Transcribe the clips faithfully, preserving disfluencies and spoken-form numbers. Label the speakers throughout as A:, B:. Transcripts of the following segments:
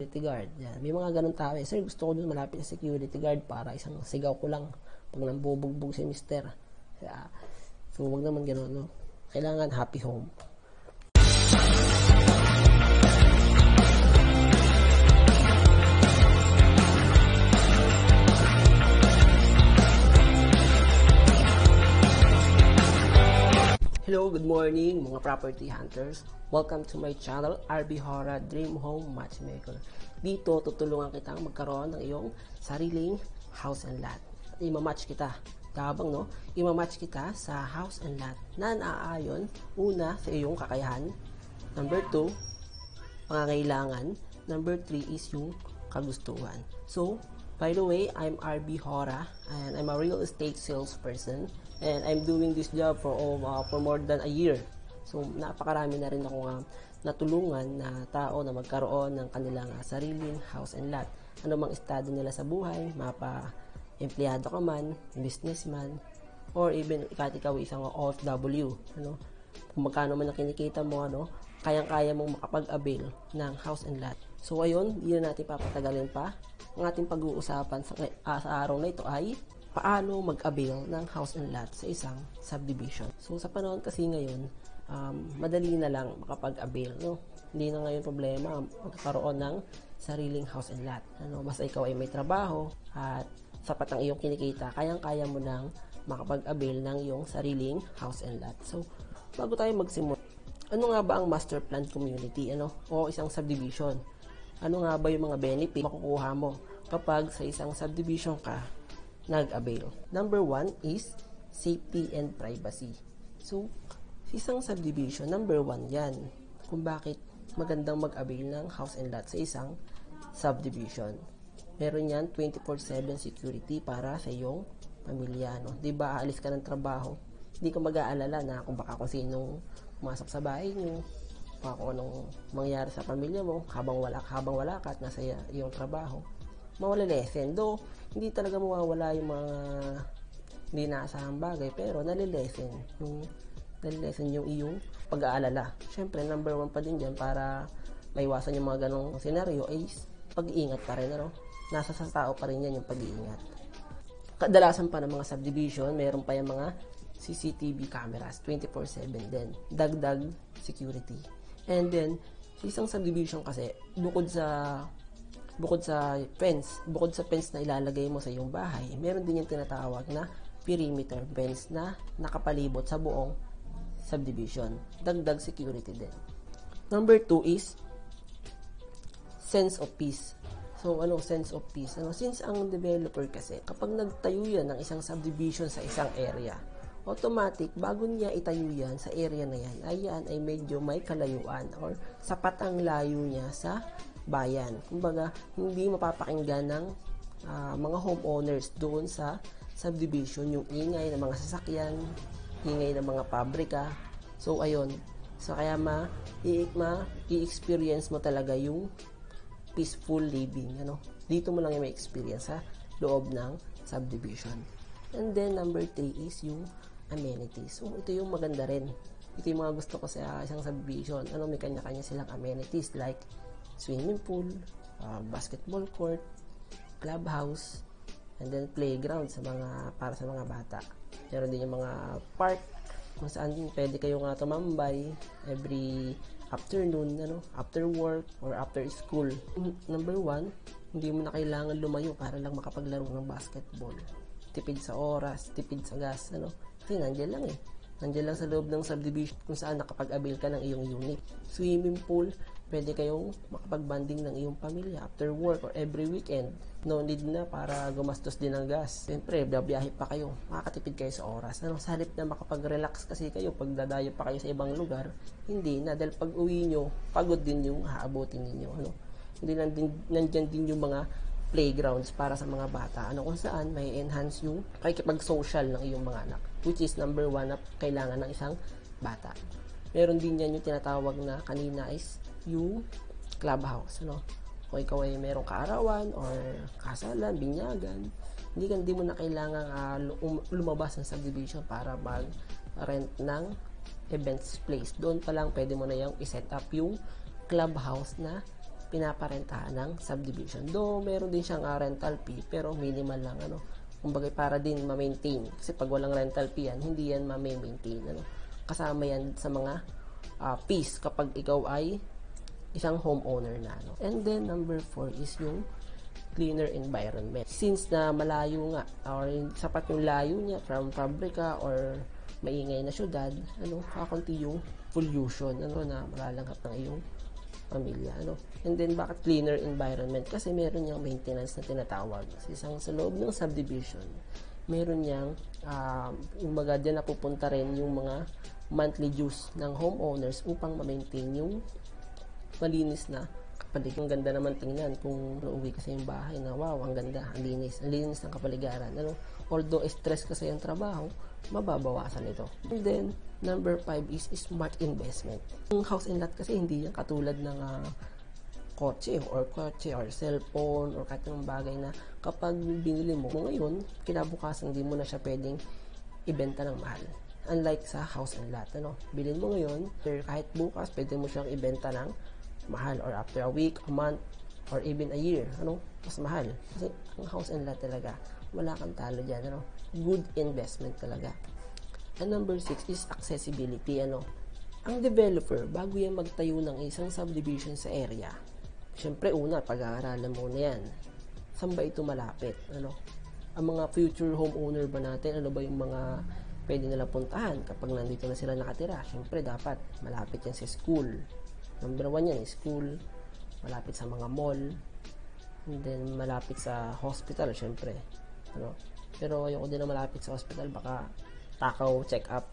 A: security guard. Yan. May mga ganun tao eh. Sir, gusto ko dun malapit sa security guard para isang sigaw ko lang pag nambubugbog si mister. Kaya, so, wag naman ganun, no? Kailangan happy home. Hello, good morning mga property hunters. Welcome to my channel, R B Hora Dream Home Matchmaker. Dito, tutulungan kitang magkaroon ng iyong sariling house and lot. At imamatch kita. Tabang, no? Imamatch kita sa house and lot na naaayon, una, sa iyong kakayahan. Number two, pangangailangan. Number three is yung kagustuhan. So, by the way, I'm R B Hora and I'm a real estate salesperson. And I'm doing this job for uh, for more than a year. So, napakarami na rin ako uh, natulungan na tao na magkaroon ng kanilang uh, sariling house and lot. Ano mang estado nila sa buhay, mapa-empleyado ka man, businessman, or even kahit ikaw isang O F W. Ano? Kung magkano man ang kinikita mo, ano, kayang-kaya mong makapag-avail ng house and lot. So, ayun, hindi na natin papatagalin pa. Ang ating pag-uusapan sa, uh, sa araw na ito ay paano mag-avail ng house and lot sa isang subdivision. So, sa panahon kasi ngayon, um, madali na lang makapag-avail, no? Hindi na ngayon problema magkaroon ng sariling house and lot. Ano, basta ikaw ay may trabaho at sapat ang iyong kinikita, kayang-kaya mo nang makapag-avail ng iyong sariling house and lot. So, bago tayo magsimula, ano nga ba ang master plan community, ano? O isang subdivision? Ano nga ba yung mga benefit makukuha mo kapag sa isang subdivision ka nag-avail? Number one is safety and privacy. So, isang subdivision, number one yan. Kung bakit magandang mag-avail ng house and lot sa isang subdivision. Meron yan twenty-four seven security para sa iyong pamilya. No? Diba, aalis ka ng trabaho, hindi ka mag-aalala na kung baka kung sinong pumasok sa bahay nyo, baka kung anong mangyari sa pamilya mo habang wala, habang wala ka at nasa iyong trabaho. Mawala-lesen. Though, hindi talaga mawawala yung mga hindi naasahang bagay, pero nalilesen yung, nalilesen yung iyong pag-aalala. Siyempre, number one pa din dyan para maiwasan yung mga ganong senaryo is pag-iingat pa rin. Ano? Nasa sa tao pa rin yan yung pag-iingat. Kadalasan pa ng mga subdivision, meron pa yung mga C C T V cameras, twenty-four seven din. Dagdag security. And then, sa isang subdivision kasi, bukod sa bukod sa fence, bukod sa fence na ilalagay mo sa iyong bahay, meron din yung tinatawag na perimeter fence na nakapalibot sa buong subdivision. Dagdag security din. Number two is sense of peace. So, ano, sense of peace? Ano, since ang developer kasi, kapag nagtayo yan ng isang subdivision sa isang area, automatic, bago niya itayo yan sa area na yan, ay yan ay medyo may kalayuan or sapat ang layo niya sa bayan. Kumbaga, hindi mapapakinggan ng uh, mga homeowners doon sa subdivision yung ingay ng mga sasakyan, ingay ng mga pabrika. So, ayun. So, kaya ma, i- ma, i-experience mo talaga yung peaceful living. Ano? Dito mo lang yung may experience sa loob ng subdivision. And then, number three is yung amenities. So, ito yung maganda rin. Ito yung mga gusto ko sa isang subdivision. Ano, may kanya-kanya silang amenities like swimming pool, uh, basketball court, clubhouse, and then playground sa mga para sa mga bata. Meron din yung mga park kung saan pwede kayo nga tumambay every afternoon, ano, after work or after school. Number one, hindi mo na kailangan lumayo para lang makapaglaro ng basketball. Tipid sa oras, tipid sa gas, ano. Kasi nandiyan lang eh. Nandiyan lang sa loob ng subdivision kung saan nakapag-avail ka ng iyong unit. Swimming pool, pwede kayong makapag-banding ng iyong pamilya after work or every weekend. No need na para gumastos din ng gas. Siyempre, biyahe pa kayo. Makakatipid kayo sa oras. Ano, sa halip na makapag-relax kasi kayo pag dadayo pa kayo sa ibang lugar, hindi na. Dahil pag uwi nyo, pagod din yung haabutin ninyo. Ano? Hindi nandyan, nandyan din yung mga playgrounds para sa mga bata. Ano, kung saan may enhance yung pakikipag-social ng iyong mga anak. Which is number one na kailangan ng isang bata. Meron din yan yung tinatawag na kanina is yung clubhouse, ano? Kung ikaw ay merong kaarawan or kasalan, binyagan, hindi ka, hindi mo na kailangan uh, lumabas ng subdivision para mag-rent ng events place. Doon pa lang pwede mo na yung i-set up yung clubhouse na pinaparentahan ng subdivision. Though meron din siyang uh, rental fee, pero minimal lang, ano. Kumbaga para din ma-maintain. Kasi pag walang rental fee yan, hindi yan ma-maintain, ano. Kasama yan sa mga uh, fees kapag ikaw ay isang homeowner na, ano. And then number four is yung cleaner environment. Since na malayo nga or sapat yung layo niya from pabrika or maingay na syudad, ano, kakunti yung pollution, ano, na malalanghap ng iyong pamilya, ano. And then bakit cleaner environment? Kasi meron niyang maintenance na tinatawag. Kasi isang sa loob ng subdivision, meron niyang uh, yung mga dyan napupunta rin yung mga monthly dues ng homeowners upang ma-maintain yung malinis na kapaligiran. Ang ganda naman tingnan kung uuwi kasi yung bahay na wow, ang ganda, ang linis, ang linis ng kapaligiran, ano. Although stress kasi yung trabaho, mababawasan ito. And then number five is smart investment. Yung house and lot kasi hindi yan katulad ng uh, kotse or kotse or cellphone or kahit ng bagay na kapag binili mo ngayon, kinabukasan hindi mo na siya pwedeng ibenta ng mahal. Unlike sa house and lot, ano, bilhin mo ngayon, pero kahit bukas pwede mo siyang ibenta ng mahal or after a week, a month, or even a year, ano, mas mahal. Kasi ang house and lot talaga, wala kang talo dyan, ano, good investment talaga. And number six is accessibility, ano. Ang developer, bago yan magtayo ng isang subdivision sa area, syempre una, pag-aaralan mo na yan. Saan ba ito malapit, ano? Ang mga future homeowner ba natin, ano ba yung mga pwede nila puntahan kapag nandito na sila nakatira? Syempre dapat malapit yan sa school. Number one yan, school, malapit sa mga mall, and then malapit sa hospital, syempre. Ano? Pero ayoko din na malapit sa hospital, baka takaw, check up.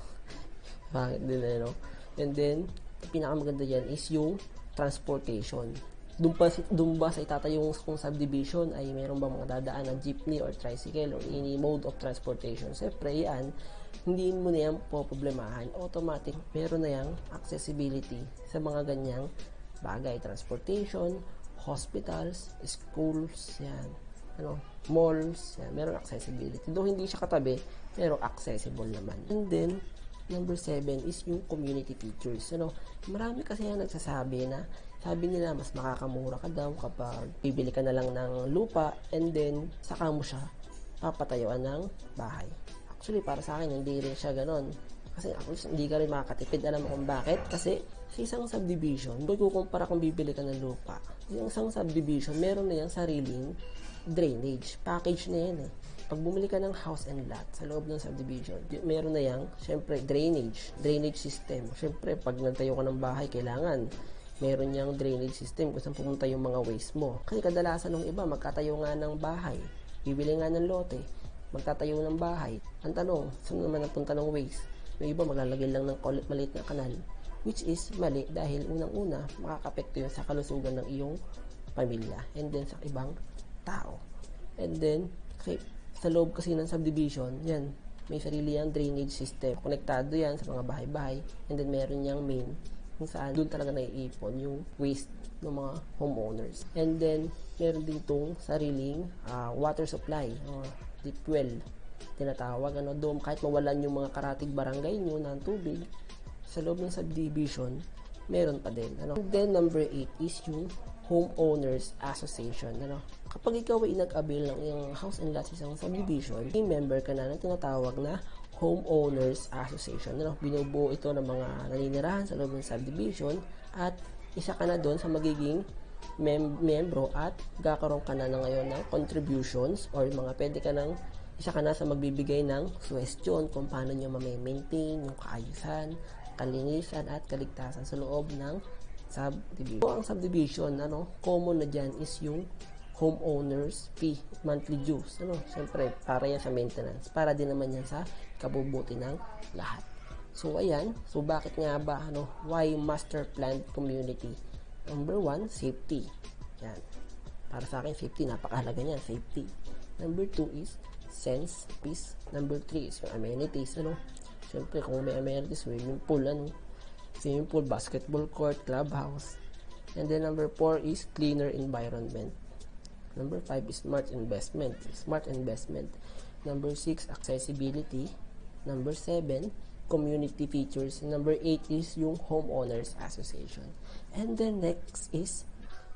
A: Bakit din, ano? And then, pinakamaganda dyan is yung transportation. Doon pa, doon ba sa itatayong kung subdivision ay mayroon ba mga dadaan na jeepney or tricycle or any mode of transportation? Siyempre, yan, hindi mo na yan po problemahan. Automatic, meron na yung accessibility sa mga ganyang bagay. Transportation, hospitals, schools, yan, ano, malls, yan, meron accessibility. Though hindi siya katabi, pero accessible naman. And then, number seven is yung community features. Ano, marami kasi yan nagsasabi na sabi nila mas makakamura ka daw kapag bibili ka na lang ng lupa and then saka mo siya papatayuan ng bahay. Actually, para sa akin, hindi rin siya ganon. Kasi ako, hindi ka rin makakatipid. Alam mo kung bakit? Kasi sa isang subdivision, kung kukumpara kung bibili ka ng lupa, yung isang subdivision, meron na yung sariling drainage. Package na yan eh. Pag bumili ka ng house and lot sa loob ng subdivision, meron na yung, syempre, drainage. Drainage system. Syempre, pag nagtayo ka ng bahay, kailangan meron niyang drainage system kung saan pupunta yung mga waste mo. Kasi kadalasan ng iba, magkatayo nga ng bahay, bibili nga ng lote, magtatayo ng bahay. Ang tanong, saan naman napunta ng waste? Yung iba maglalagay lang ng maliit na kanal, which is mali dahil unang-una, makakapekto yun sa kalusugan ng iyong pamilya and then sa ibang tao. And then, okay, sa loob kasi ng subdivision, yan, may sarili yung drainage system. Konektado yan sa mga bahay-bahay and then meron yung main kung saan doon talaga naiipon yung waste ng mga homeowners. And then, meron din itong sariling uh, water supply, uh, deep well, tinatawag. Ano, doon, kahit mawalan yung mga karatig barangay nyo ng tubig, sa loob ng subdivision, meron pa din. Ano. And then, number eight is yung homeowners association. Ano. Kapag ikaw ay nag-avail ng yung house and lot sa isang subdivision, may member ka na ng tinatawag na homeowners association. Ano, binubuo ito ng mga naninirahan sa loob ng subdivision at isa ka na doon sa magiging mem- membro at gakaroon ka na, na ngayon ng contributions or mga pwede ka ng isa ka na sa magbibigay ng suggestion kung paano nyo ma-maintain yung kaayusan, kalinisan at kaligtasan sa loob ng subdivision. So, ang subdivision, ano, common na dyan is yung homeowners fee, monthly dues. Ano, siyempre, para yan sa maintenance. Para din naman yan sa kabubuti ng lahat. So, ayan. So, bakit nga ba, ano, why master planned community? Number one, safety. Yan. Para sa akin, safety, napakahalaga niyan, safety. Number two is sense, peace. Number three is yung amenities, ano. Siyempre, kung may amenities, swimming pool, ano. Swimming pool, basketball court, clubhouse. And then, number four is cleaner environment. Number five is smart investment. Smart investment. Number six, accessibility. Number seven, community features. Number eight is yung homeowners association. And then next is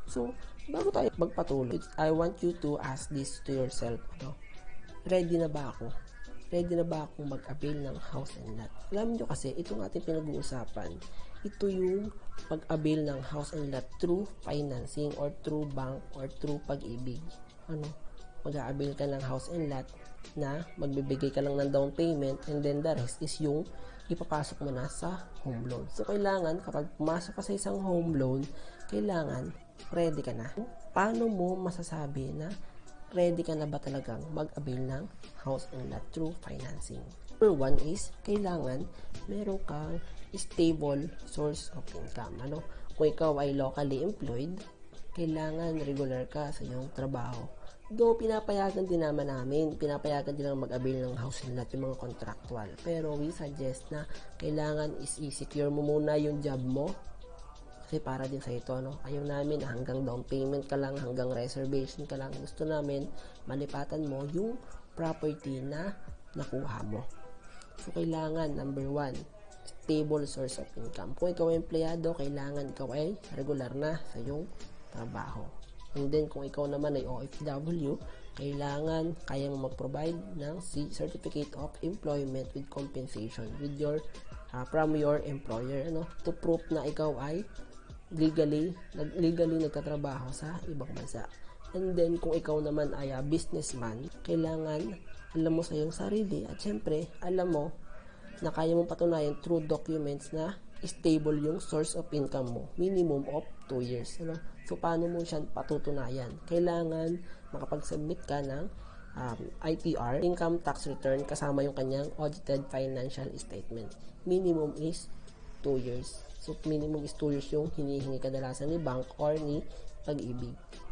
A: So, bago tayo magpatuloy, I want you to ask this to yourself. Ano? Ready na ba ako? Ready na ba akong mag-avail ng house and lot? Alam nyo kasi, itong ating pinag-uusapan, ito yung pag-avail ng house and lot through financing or through bank or through pag-ibig. Ano? Mag-a-avail ka ng house and lot na magbibigay ka lang ng down payment and then the rest is yung ipapasok mo na sa home loan. So, kailangan kapag pumasok ka sa isang home loan, kailangan ready ka na. Paano mo masasabi na ready ka na ba talagang mag-avail ng house and lot through financing? Number one is, kailangan meron kang stable source of income. Ano? Kung ikaw ay locally employed, kailangan regular ka sa iyong trabaho. Though, pinapayagan din naman namin, pinapayagan din naman mag-avail ng house and lot yung mga contractual. Pero we suggest na kailangan is i-secure mo muna yung job mo. Kasi para din sa ito, no? Ayaw namin na hanggang down payment ka lang, hanggang reservation ka lang. Gusto namin, malipatan mo yung property na nakuha mo. So, kailangan, number one, stable source of income. Kung ikaw ay empleyado, kailangan ikaw ay regular na sa iyong trabaho. And then, kung ikaw naman ay O F W, kailangan kaya mo mag-provide ng Certificate of Employment with Compensation with your, uh, from your employer, ano? To prove na ikaw ay legally, legally nagtatrabaho sa ibang bansa. And then, kung ikaw naman ay a businessman, kailangan alam mo sa iyong sarili at syempre, alam mo na kaya mong patunayan through documents na stable yung source of income mo. Minimum of two years. Ano? So, paano mo siya patutunayan? Kailangan makapag-submit ka ng um, I T R, income tax return, kasama yung kanyang audited financial statement. Minimum is two years. So, minimum is two years yung hinihingi kadalasan ni bank or ni pag-ibig.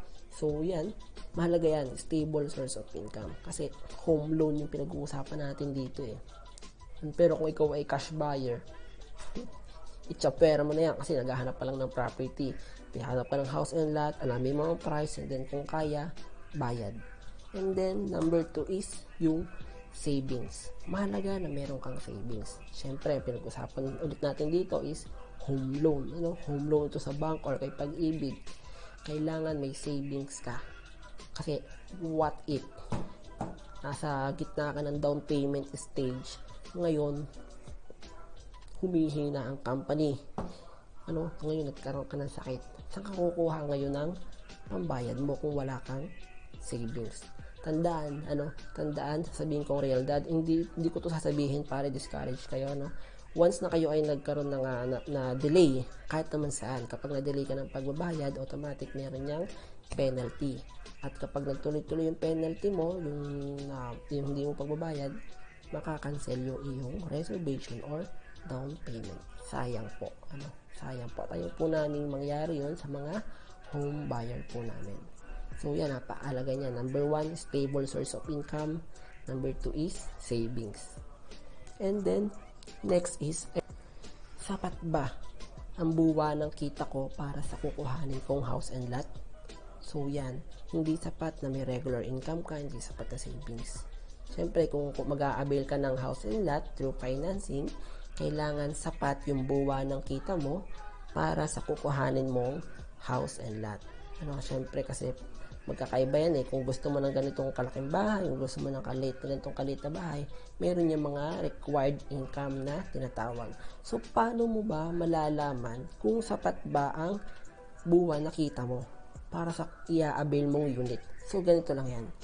A: So, yan. Mahalaga yan. Stable source of income. Kasi, home loan yung pinag-uusapan natin dito eh. Pero kung ikaw ay cash buyer, itsa-pera mo na yan kasi naghahanap pa lang ng property. Pihanap pa ng house and lot, alamin mo ang price, and then kung kaya, bayad. And then, number two is yung savings. Mahalaga na meron kang savings. Siyempre, pinag-usapan ulit natin dito is home loan. Ano? Home loan ito sa bank or kay pag-ibig. Kailangan may savings ka. Kasi, what if nasa gitna ka ng down payment stage, ngayon, humihina ang company. Ano? Ngayon, nagkaroon ka ng sakit. Saan ka kukuha ngayon ng pambayad mo kung wala kang savings? Tandaan, ano? Tandaan, sasabihin kong real dad, hindi, hindi ko to sasabihin para discourage kayo, no? Once na kayo ay nagkaroon ng uh, na, na delay, kahit naman saan, kapag na-delay ka ng pagbabayad, automatic meron niyang penalty. At kapag nagtuloy-tuloy yung penalty mo, yung, uh, yung hindi mo pagbabayad, makakancel yung iyong reservation or down payment. Sayang po. Ano? Sayang po. Tayo po namin mangyari yun sa mga home buyer po namin. So, yan. Napakalaga niya. Number one, stable source of income. Number two is savings. And then, next is, eh, sapat ba ang buwa ng kita ko para sa kukuhanin kong house and lot? So, yan. Hindi sapat na may regular income ka, hindi sapat na savings. Siyempre, kung mag-a-avail ka ng house and lot through financing, kailangan sapat yung buwa ng kita mo para sa kukuhanin mong house and lot. Ano, siyempre, kasi magkakaiba yan eh. Kung gusto mo ng ganitong kalaking bahay, kung gusto mo ng kalit, ganitong kalit na bahay, meron yung mga required income na tinatawag. So, paano mo ba malalaman kung sapat ba ang buwa na kita mo para sa i-avail mong unit? So, ganito lang yan.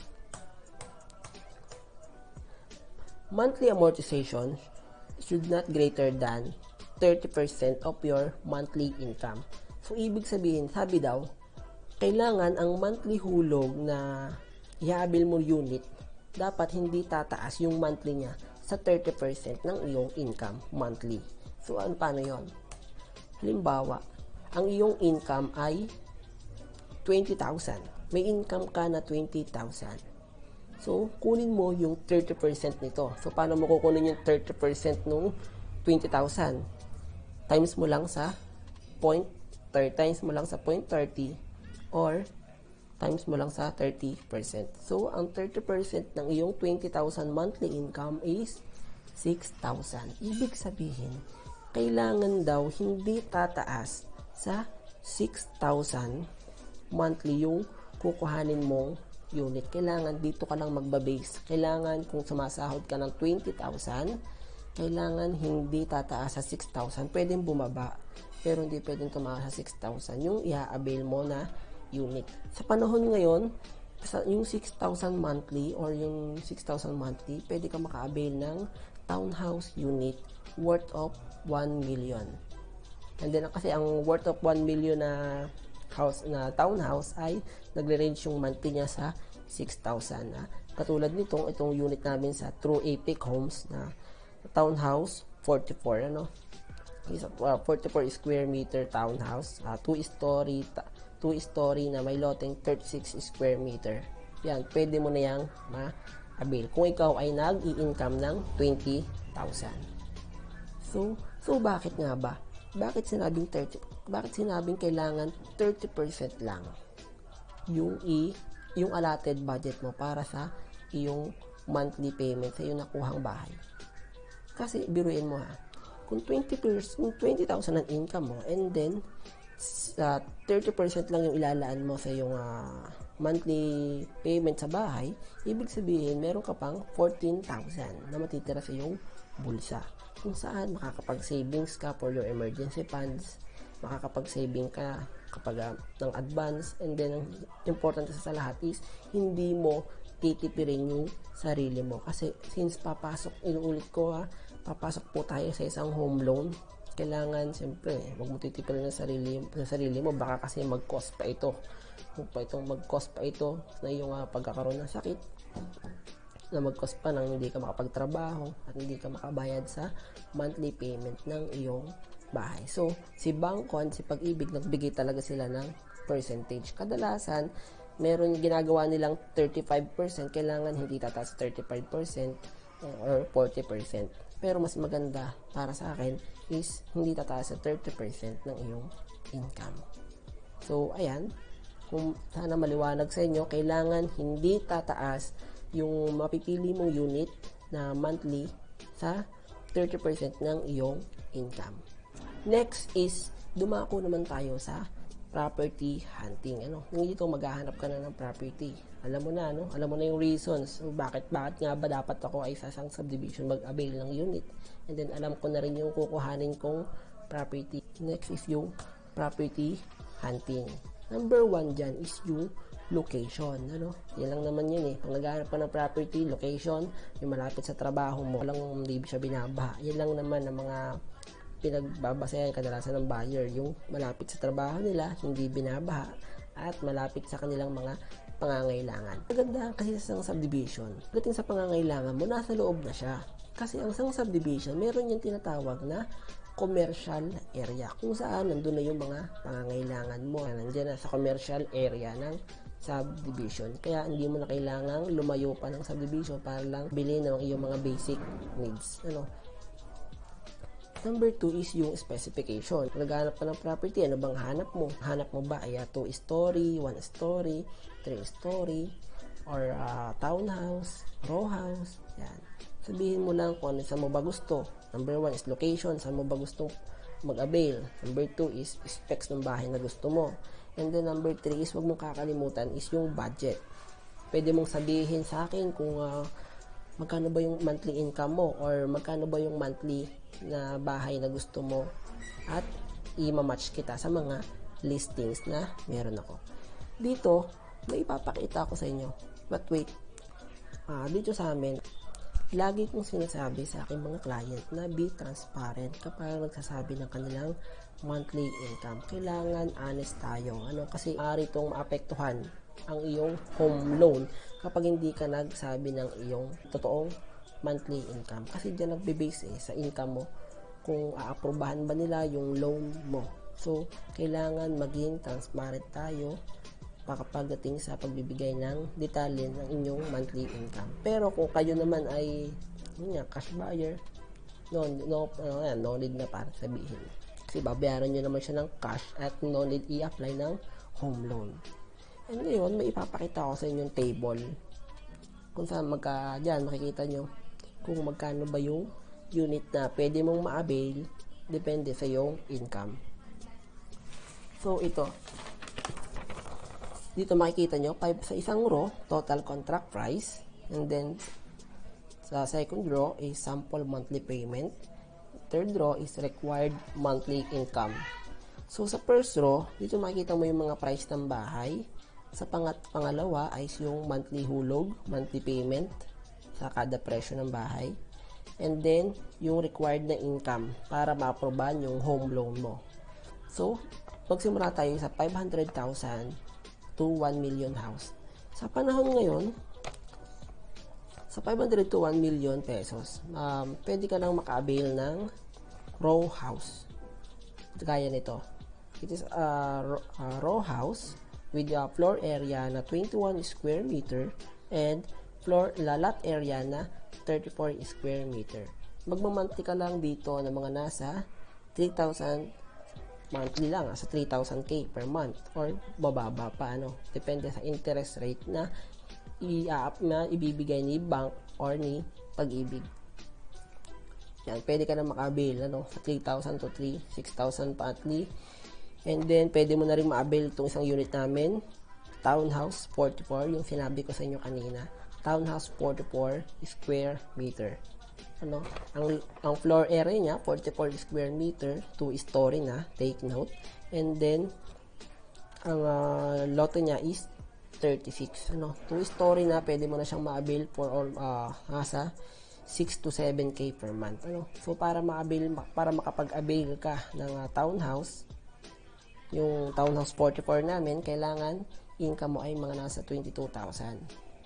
A: Monthly amortization should not greater than thirty percent of your monthly income. So, ibig sabihin, sabi daw, kailangan ang monthly hulog na i-avail mo unit, dapat hindi tataas yung monthly niya sa thirty percent ng iyong income monthly. So, ano, paano yon? Halimbawa, ang iyong income ay twenty thousand. May income ka na twenty thousand. So, kunin mo yung thirty percent nito. So, paano mo kukunin yung thirty percent nung twenty thousand? Times mo lang sa point thirty, times mo lang sa point thirty, or times mo lang sa thirty percent. So, ang thirty percent ng iyong twenty thousand monthly income is six thousand. Ibig sabihin, kailangan daw hindi tataas sa six thousand monthly yung kukuhanin mong unit. Kailangan dito ka lang magba-base. Kailangan kung sumasahod ka ng twenty thousand, kailangan hindi tataas sa six thousand. Pwedeng bumaba, pero hindi pwedeng tumaas sa six thousand yung i-avail mo na unit. Sa panahon ngayon, sa yung six thousand monthly or yung six thousand monthly, pwede ka maka-avail ng townhouse unit worth of one million. And then kasi ang worth of one million na house na townhouse ay nagre-range yung monthly niya sa six thousand. Na katulad nitong itong unit namin sa True Epic Homes na townhouse forty-four, ano, is a uh, forty-four square meter townhouse, uh, two story two story na may loteng thirty-six square meter. Yan, pwede mo na yang ma-avail kung ikaw ay nag-i-income ng twenty thousand. So, so bakit nga ba? Bakit sinabing thirty? Bakit sinabing kailangan thirty percent lang yung i yung allotted budget mo para sa iyong monthly payment sa iyong nakuhang bahay? Kasi biruin mo ha, kung twenty percent, twenty thousand ang income mo, and then sa uh, thirty percent lang yung ilalaan mo sa yung uh, monthly payment sa bahay, ibig sabihin meron ka pang fourteen thousand na matitira sa yung bulsa, kung saan makakapag-savings ka for your emergency funds, makakapag-saving ka kapag uh, ng advance, and then ang important sa lahat is hindi mo titipirin yung sarili mo. Kasi since papasok, inuulit ko ha, papasok po tayo sa isang home loan, kailangan siyempre wag mo titipirin ng sarili, ng sarili mo, baka kasi mag-cost pa ito kung pa itong mag-cost pa ito na yung uh, pagkakaroon ng sakit, na mag-cost pa nang hindi ka makapagtrabaho at hindi ka makabayad sa monthly payment ng iyong bahay. So si Bangko at si Pag-ibig nagbigay talaga sila ng percentage. Kadalasan meron ginagawa nilang thirty-five percent, kailangan hindi tataas thirty-five percent or forty percent. Pero mas maganda para sa akin is hindi tataas sa thirty percent ng iyong income. So, ayan. Kung sana maliwanag sa inyo, kailangan hindi tataas yung mapipili mong unit na monthly sa thirty percent ng iyong income. Next is, dumako naman tayo sa property hunting. Ano? Yung dito maghahanap ka na ng property. Alam mo na, no? Alam mo na yung reasons. So, bakit, bakit nga ba dapat ako ay sa isang subdivision mag-avail ng unit? And then, alam ko na rin yung kukuhanin kong property. Next is yung property hunting. Number one dyan is yung location. Ano? Yan lang naman yun eh. Pag naghahanap ka ng property, location, yung malapit sa trabaho mo, walang hindi siya binabaha. Yan lang naman ang mga pinagbabasayan kadalasan ng buyer, yung malapit sa trabaho nila, hindi binabaha, at malapit sa kanilang mga pangangailangan. Maganda kasi sa isang subdivision, pagdating sa pangangailangan mo, nasa loob na siya. Kasi ang isang subdivision, meron yung tinatawag na commercial area, kung saan nandun na yung mga pangangailangan mo. Nandiyan na sa commercial area ng subdivision. Kaya hindi mo na kailangang lumayo pa ng subdivision para lang bilhin ng iyong mga basic needs. Ano? Number two is yung specification. Naghanap ka ng property, ano bang hanap mo? Hanap mo ba ay two story, one story, three story, or uh, townhouse, row house? Yan. Sabihin mo lang kung ano saan mo ba gusto. Number one is location, saan mo ba gusto mag-avail. Number two is specs ng bahay na gusto mo. And then number three is, wag mong kakalimutan, is yung budget. Pwede mong sabihin sa akin kung uh, magkano ba yung monthly income mo, or magkano ba yung monthly na bahay na gusto mo, at i-match kita sa mga listings na meron ako. Dito, may ipapakita ko sa inyo. But wait, uh, dito sa amin, lagi kong sinasabi sa aking mga client na be transparent kapag nagsasabi ng kanilang monthly income. Kailangan honest tayo. Ano? Kasi maaari itong maapektuhan ang iyong home loan kapag hindi ka nagsabi ng iyong totoong monthly income. Kasi dyan nagbe-base eh, sa income mo kung aaprobahan ba nila yung loan mo. So, kailangan maging transparent tayo pagdating sa pagbibigay ng detalye ng inyong monthly income. Pero kung kayo naman ay yun nga, cash buyer, no, no, no, no need na para sabihin. Kasi babayaran nyo naman siya ng cash at no need i-apply ng home loan. And ngayon, may ipapakita ko sa inyong table kung saan magka, dyan makikita nyo kung magkano ba yung unit na pwede mong ma-avail depende sa iyong income. So, ito. dito makikita nyo, five sa isang row, total contract price. And then, sa second row is sample monthly payment. Third row is required monthly income. So, sa first row, dito makikita mo yung mga price ng bahay. Sa pangat pangalawa ay yung monthly hulog, monthly payment sa kada presyo ng bahay. And then, yung required na income para ma-aprobahan yung home loan mo. So, magsimula tayo sa five hundred thousand to one million house. Sa panahon ngayon, sa five hundred to one million pesos, um, pwede ka nang maka-avail ng row house. Gaya nito. It is a uh, row house with a floor area na twenty-one square meter and floor lot area na thirty-four square meter. Magmamonthly ka lang dito ng mga nasa three thousand monthly lang, sa three thousand K per month or bababa pa, ano, depende sa interest rate na i-up na ibibigay ni bank or ni Pag-ibig. Yan, pwede ka na maka-avail, ano, sa three thousand to six thousand monthly. And then pwede mo na rin ma-avail itong isang unit namin, Townhouse forty-four, yung sinabi ko sa inyo kanina. Townhouse forty-four square meter. Ano, ang, ang floor area niya, forty-four square meter, two story na, take note. And then, ang uh, lote niya is thirty-six. Ano, two story na, pwede mo na siyang ma-avail for all, uh, nasa six to seven K per month. Ano, so, para ma-avail, para makapag-avail ka ng uh, townhouse, yung Townhouse forty-four namin, kailangan income mo ay mga nasa twenty-two thousand.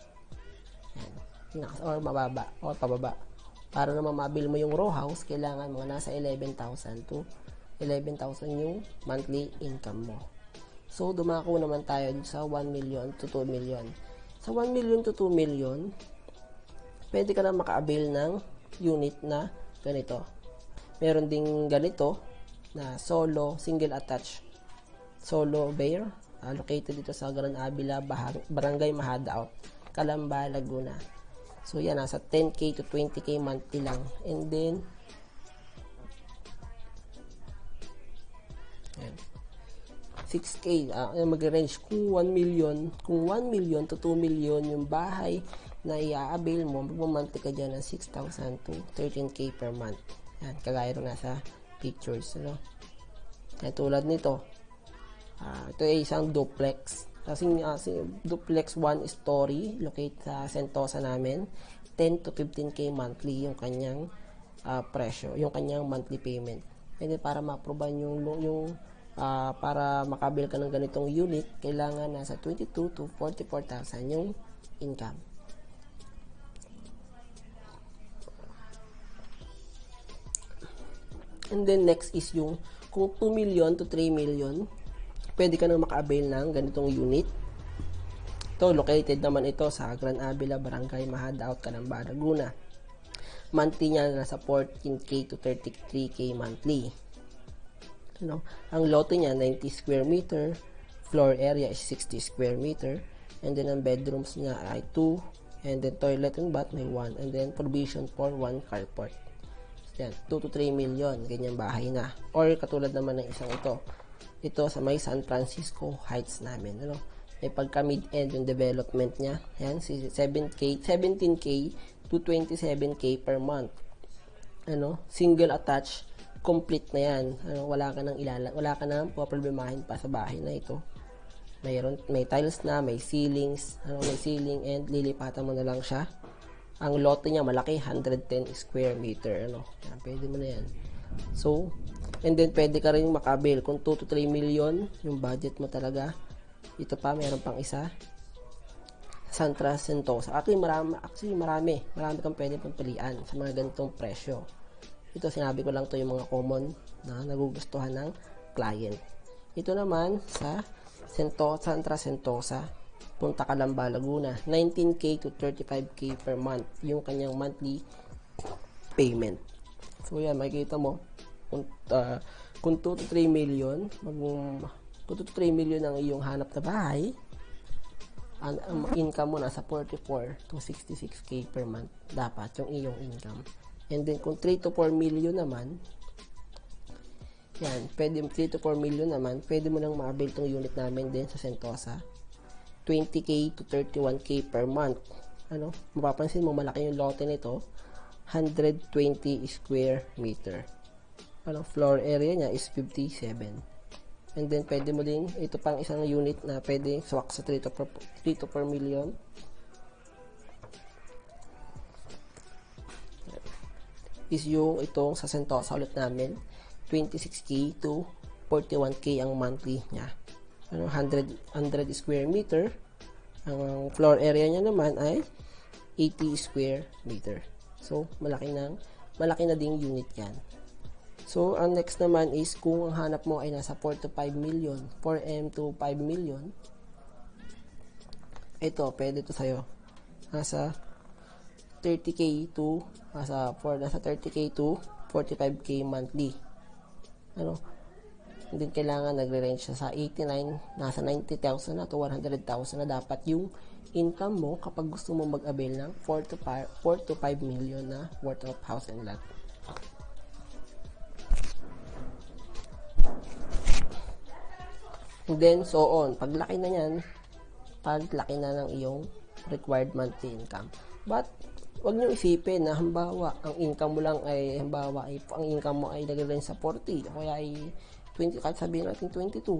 A: Yan, or mababa, or pababa. Para naman mabil mo yung row house, kailangan mga nasa eleven thousand to eleven thousand yung monthly income mo. So, dumako naman tayo sa one million to two million. Sa one million to two million, pwede ka na maka-avail ng unit na ganito. Meron ding ganito na solo, single attached solo bear, uh, located dito sa Gran Avila, Barangay Mahadaot, Calamba, Laguna. So, yan, nasa ten K to twenty K monthly lang. And then, yan, six K, uh, mag-range kung one million, kung one million to two million yung bahay na i-avail mo, magmamonthly ka dyan ng six thousand to thirteen K per month. Yan, kagaya rin nasa pictures, ano. Yan, tulad nito, uh, ito ay isang duplex. Kasi uh, si duplex one story located sa Sentosa namin, ten to fifteen K monthly yung kanyang uh, presyo, yung kanyang monthly payment. And then para ma-aproban yung yung uh, para makabil ka ng ganitong unit, kailangan nasa twenty-two to forty-four thousand yung income. And then next is yung kung two million to three million, pwede ka nang maka-avail ng ganitong unit. Ito, located naman ito sa Gran Avila, Barangay Mahadaot, Calamba, Laguna. Monthly niya nasa fourteen K to thirty-three K monthly. Ano? Ang lote niya, ninety square meter. Floor area is sixty square meter. And then, ang bedrooms niya ay two. And then, toilet and bath may one. And then, provision for one carport. Yan, two to three million. Ganyan bahay na. Or, katulad naman ng isang ito. Ito sa may San Francisco Heights namin, ano, may pagka mid-end yung development niya. Yan, si seven K, seventeen K to twenty-seven K per month. Ano, single attached, complete na yan. Ano, wala ka nang ilala, wala ka nang poproblemahin pa sa bahay na ito. Mayroon, may tiles na, may ceilings, ano, may ceiling, and lilipatan mo na lang siya. Ang lote niya malaki, one hundred ten square meter, ano. Yan, pwede mo na yan. So, and then pwede ka rin maka-avail kung two to three million yung budget mo talaga. Ito pa, meron pang isa, Santra Sentosa. Actually marami, actually marami marami kang pwede pagpilian sa mga ganitong presyo. Ito, sinabi ko lang to yung mga common na nagugustuhan ng client. Ito naman sa Sentosa, Santra Sentosa, Punta Calamba, Laguna, nineteen K to thirty-five K per month yung kanyang monthly payment. So yan, makikita mo kung, uh, kung two to three million, mag, kung two to three million ang iyong hanap na bahay, ang, ang income mo nasa forty-four to sixty-six K per month dapat yung iyong income. And then kung three to four million naman, yan, pwede three to four million naman, pwede mo nang ma-avail tong unit namin din sa Sentosa. twenty K to thirty-one K per month. Ano, mapapansin mo malaki yung lote nito, one hundred twenty square meter. Ano, floor area niya is fifty-seven. And then pwede mo din, ito pang isang unit na pwede swak sa three to four million. Is yung itong sa Sentosa ulit namin, twenty-six K to forty-one K ang monthly niya. Ano, one hundred, one hundred square meter. Ang floor area niya naman ay eighty square meter. So, malaki na, malaki na ding unit yan. So, ang next naman is kung ang hanap mo ay nasa four to five million, four M to five million, ito, pwede to sa'yo. Nasa thirty K to, nasa, for, nasa thirty K to forty-five K monthly. Ano? Hindi kailangan nagre-range siya sa eighty-nine, nasa ninety thousand na to one hundred thousand na dapat yung income mo kapag gusto mo mag-avail ng four to five million na worth of house and lot. And then, so on. Paglaki na yan, paglaki na ng iyong required monthly income. But, wag niyo isipin na halimbawa, ang income mo lang ay, halimbawa, ay, ang income mo ay nag-range sa forty, o kaya ay twenty, kahit sabihin natin twenty-two.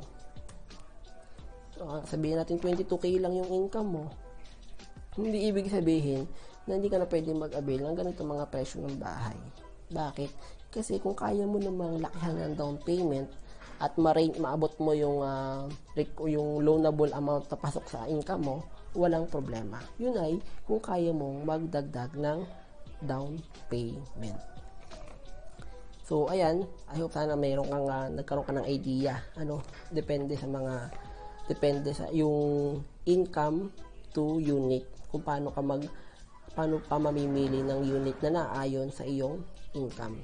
A: Uh, sabihin natin twenty-two K lang yung income mo. Hindi ibig sabihin na hindi ka na pwede mag-avail ng ganito mga presyo ng bahay. Bakit? Kasi kung kaya mo namang lakihan ng down payment at ma-range, maabot mo yung, uh, yung loanable amount na pasok sa income mo, walang problema. Yun ay kung kaya mong magdagdag ng down payment. So, ayan, I hope sana mayroon kang uh, nagkaroon ka ng idea. Ano, depende sa mga, depende sa yung income to unit. Kung paano ka mag, paano pa mamimili ng unit na naayon sa iyong income.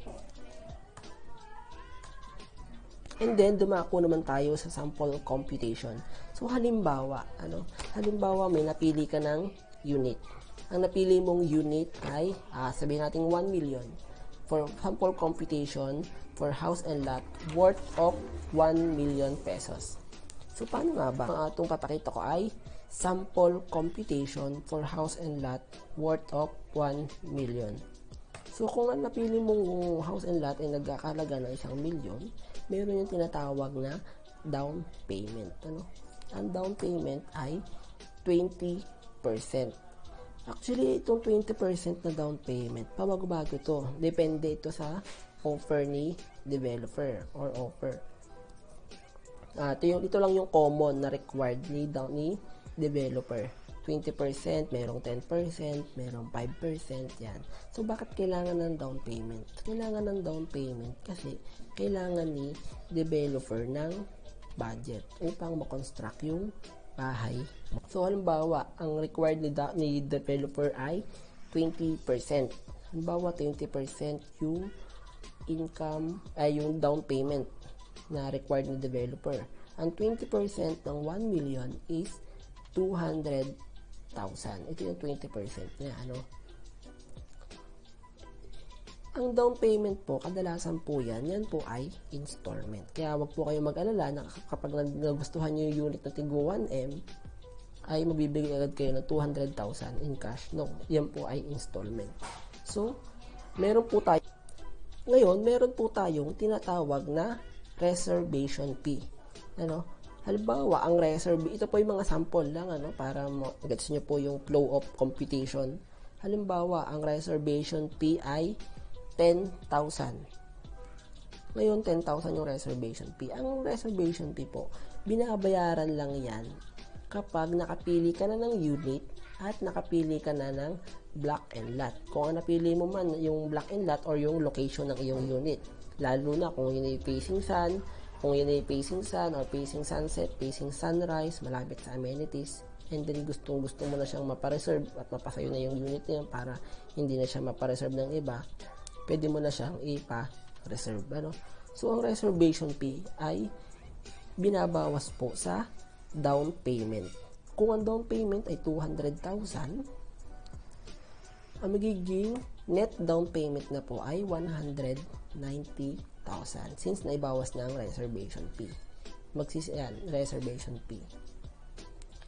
A: And then, dumako naman tayo sa sample computation. So, halimbawa, ano, halimbawa may napili ka ng unit. Ang napili mong unit ay, ah, sabihin natin one million. For sample computation, for house and lot, worth of one million pesos. So, paano nga ba? Ang atong papakita ko ay sample computation for house and lot worth of one million. So, kung ang napili mong house and lot ay nagkakalaga ng isang milyon, meron yung tinatawag na down payment. Ano? Ang down payment ay twenty percent. Actually, itong twenty percent na down payment, pabago-bago to. Depende ito sa offer ni developer or offer. Uh, ito, yung, ito lang yung common na required ni, down, ni developer. twenty percent, merong ten percent, merong five percent, yan. So, bakit kailangan ng down payment? Kailangan ng down payment kasi kailangan ni developer ng budget upang makonstruct yung bahay. So, halimbawa, ang required ni, da- ni developer ay twenty percent. Halimbawa, twenty percent yung income, ay yung down payment na required ni developer. Ang twenty percent ng one million is two hundred thousand. Ito yung twenty percent niya, ano? Ang down payment po, kadalasan po yan, yan po ay installment. Kaya wag po kayo mag-alala na kapag nagustuhan nyo yung unit na tigo one M, ay mabibigay agad kayo ng two hundred thousand in cash. No, yan po ay installment. So, meron po tayo, ngayon, meron po tayong tinatawag na reservation fee. Ano? Halimbawa, ang reserve, ito po yung mga sample lang, ano, para gets nyo po yung flow of computation. Halimbawa, ang reservation fee ay ten thousand. Ngayon, ten thousand yung reservation fee. Ang reservation fee po, binabayaran lang yan kapag nakapili ka na ng unit at nakapili ka na ng block and lot. Kung ang napili mo man yung block and lot or yung location ng iyong unit. Lalo na kung yun ay facing sun, kung yun ay facing sun or facing sunset, facing sunrise, malapit sa amenities, and then gustong gusto mo na siyang mapareserve at mapasayo na yung unit niya para hindi na siya mapareserve ng iba, pwede mo na siyang ipa-reserve. Ano? So, ang reservation fee ay binabawas po sa down payment. Kung ang down payment ay two hundred thousand, ang magiging net down payment na po ay one hundred ninety thousand since naibawas na ang reservation fee. Magsis yan, reservation fee.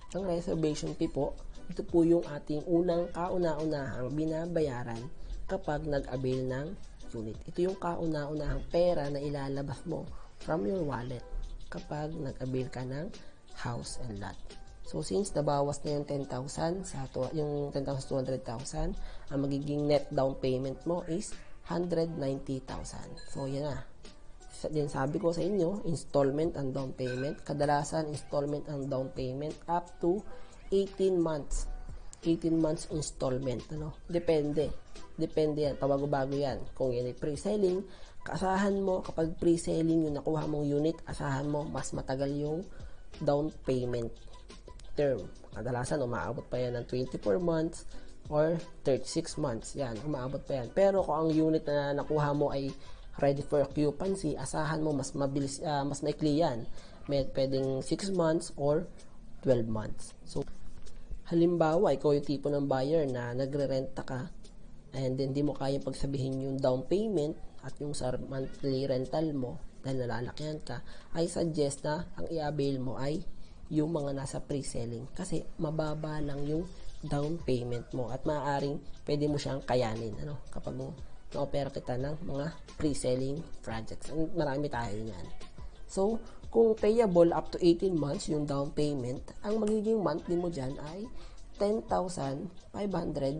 A: Ang reservation fee po, ito po yung ating unang kauna-unahang binabayaran kapag nag-avail ng unit. Ito yung kauna-unahang pera na ilalabas mo from your wallet kapag nag-avail ka ng house and lot. So, since nabawas na yung ten thousand sa to, yung ten thousand two hundred thousand, ang magiging net down payment mo is one hundred ninety thousand. So, yan na. Din sabi ko sa inyo, installment and down payment. Kadalasan, installment and down payment up to eighteen months. eighteen months installment. Ano? Depende. Depende yan. Pabago-bago yan. Kung yan ay pre-selling, kaasahan mo kapag pre-selling yung nakuha mong unit, asahan mo mas matagal yung down payment term. Kadalasan, umaabot pa yan ng twenty-four months or thirty-six months. Yan, umaabot pa yan. Pero kung ang unit na nakuha mo ay ready for occupancy, asahan mo mas mabilis, uh, mas maikli yan. May pwedeng six months or twelve months. So, halimbawa, ikaw yung tipo ng buyer na nagre-renta ka and then di mo kaya pagsabihin yung down payment at yung sa monthly rental mo dahil nalalakyan ka, I suggest na ang i-avail mo ay yung mga nasa pre-selling kasi mababa lang yung down payment mo at maaaring pwede mo siyang kayanin ano, kapag mo na-opera kita ng mga pre-selling projects. Marami tayo yan. So, kung payable up to eighteen months yung down payment, ang magiging monthly mo dyan ay ten thousand five hundred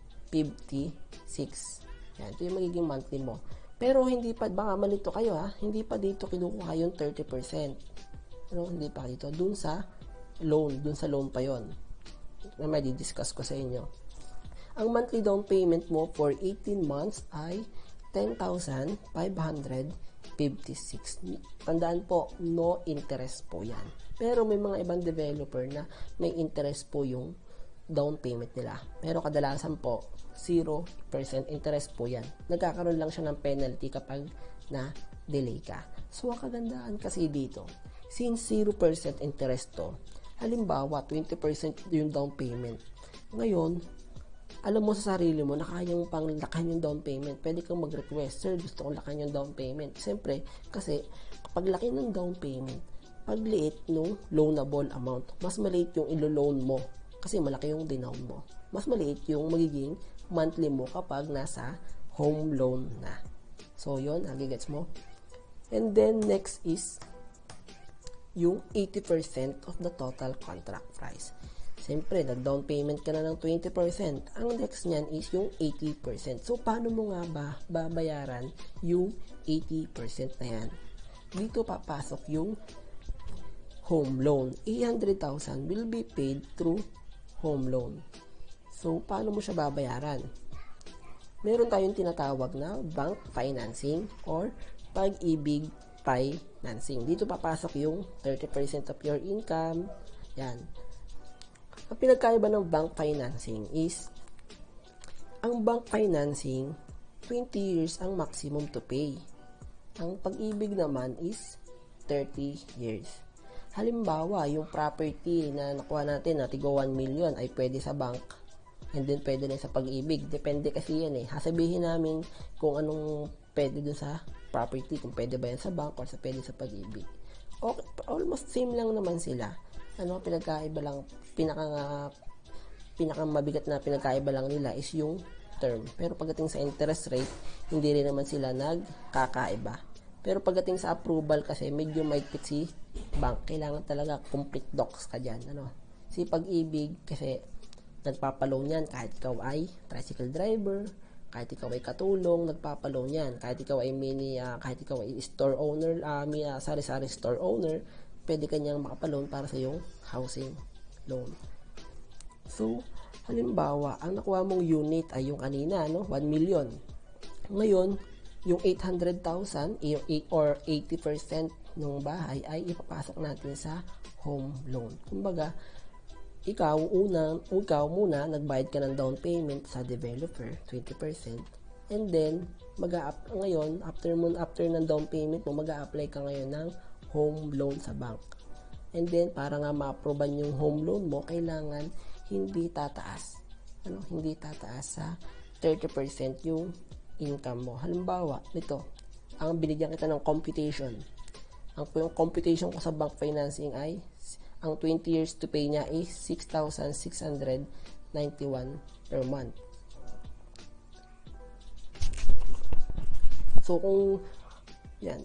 A: fifty-six. Yan, ito yung magiging monthly mo. Pero hindi pa, baka malito kayo ha, hindi pa dito kinukuha yung thirty percent. Ano, hindi pa dito. Dun sa loan, dun sa loan pa yon. May di-discuss ko sa inyo. Ang monthly down payment mo for eighteen months ay ten thousand five hundred fifty-six. Tandaan po, no interest po yan. Pero may mga ibang developer na may interest po yung down payment nila. Pero kadalasan po, zero percent interest po yan. Nagkakaroon lang siya ng penalty kapag na-delay ka. So, ang kagandaan kasi dito, since zero percent interest to, halimbawa, twenty percent yung down payment. Ngayon, alam mo sa sarili mo na kayang pang lakahan yung down payment, pwede kang mag-request, sir, gusto kong lakahan yung down payment. Siyempre, kasi kapag laki ng down payment, pag liit nung loanable amount, mas maliit yung ilo-loan mo kasi malaki yung dinown mo. Mas maliit yung magiging monthly mo kapag nasa home loan na. So, yun, nagigets mo. And then, next is yung eighty percent of the total contract price. Siyempre, nag-down payment ka na ng twenty percent. Ang next niyan is yung eighty percent. So, paano mo nga ba babayaran yung eighty percent na yan? Dito papasok yung home loan. eight hundred thousand will be paid through home loan. So, paano mo siya babayaran? Meron tayong tinatawag na bank financing or pag-ibig financing. Dito papasok yung thirty percent of your income. Yan. Ang pinagkaiba ng bank financing is, ang bank financing, twenty years ang maximum to pay. Ang pag-ibig naman is thirty years. Halimbawa, yung property na nakuha natin na tigo one million ay pwede sa bank and then pwede na sa pag-ibig. Depende kasi yan eh. Sasabihin namin kung anong pwede dun sa property, kung pwede ba yan sa bank or sa pwede sa pag-ibig. Okay, almost same lang naman sila. Ano, pinagkaiba lang, pinaka pinaka mabigat na pinagkaiba lang nila is yung term. Pero pagdating sa interest rate, hindi rin naman sila nagkakaiba. Pero pagdating sa approval kasi, medyo maigpit si bank. Kailangan talaga complete docs ka dyan. Ano? Si pag-ibig, kasi nagpapaloan yan kahit ikaw ay tricycle driver, kahit ikaw ay katulong, nagpapaloan yan. Kahit ikaw ay mini, uh, kahit ikaw ay store owner, uh, mini, uh, sari-sari store owner, pwede kanyang makapaloan para sa iyong housing loan. So, halimbawa, ang nakuha mong unit ay yung kanina, no? one million. Ngayon, yung eight hundred thousand or eighty percent ng bahay ay ipapasok natin sa home loan. Kumbaga, ikaw, unang, ikaw muna, nagbayad ka ng down payment sa developer, twenty percent. And then, mag-a-up, ngayon, after, mo, after ng down payment mo, mag-a-apply ka ngayon ng home loan sa bank. And then, para nga ma-approvean yung home loan mo, kailangan hindi tataas. Ano? Hindi tataas sa thirty percent yung income mo. Halimbawa, nito, ang binigyan kita ng computation. Ang yung computation ko sa bank financing ay Ang twenty years to pay niya is six thousand six hundred ninety-one per month. So kung yan,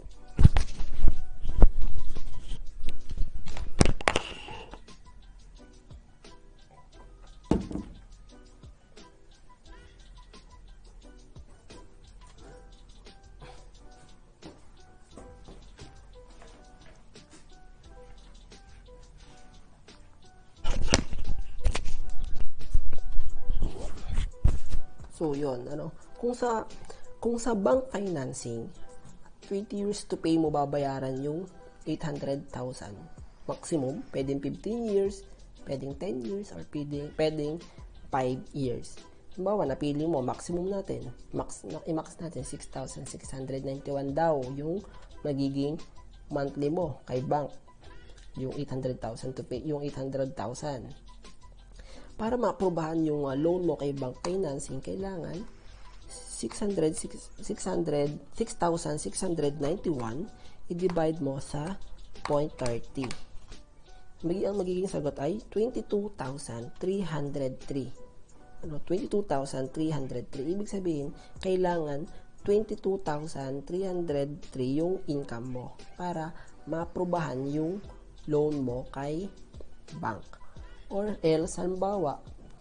A: so yun, ano, kung sa kung sa bank financing, twenty years to pay mo babayaran yung eight hundred thousand. Maximum, pwedeng fifteen years, pwedeng ten years, or pwedeng, pwedeng five years. Halimbawa, napili mo, maximum natin, max, i-max natin, six thousand six hundred ninety-one daw yung magiging monthly mo kay bank. Yung eight hundred thousand to pay, yung eight hundred thousand. Para ma-aprobahan yung uh, loan mo kay bank financing, kailangan six thousand six hundred ninety-one i-divide mo sa zero point three zero. Ang magiging sagot ay twenty-two thousand three hundred three. Ano, twenty-two thousand three hundred three. Ibig sabihin, kailangan twenty-two thousand three hundred three yung income mo para ma-aprobahan yung loan mo kay bank. Or else, halimbawa,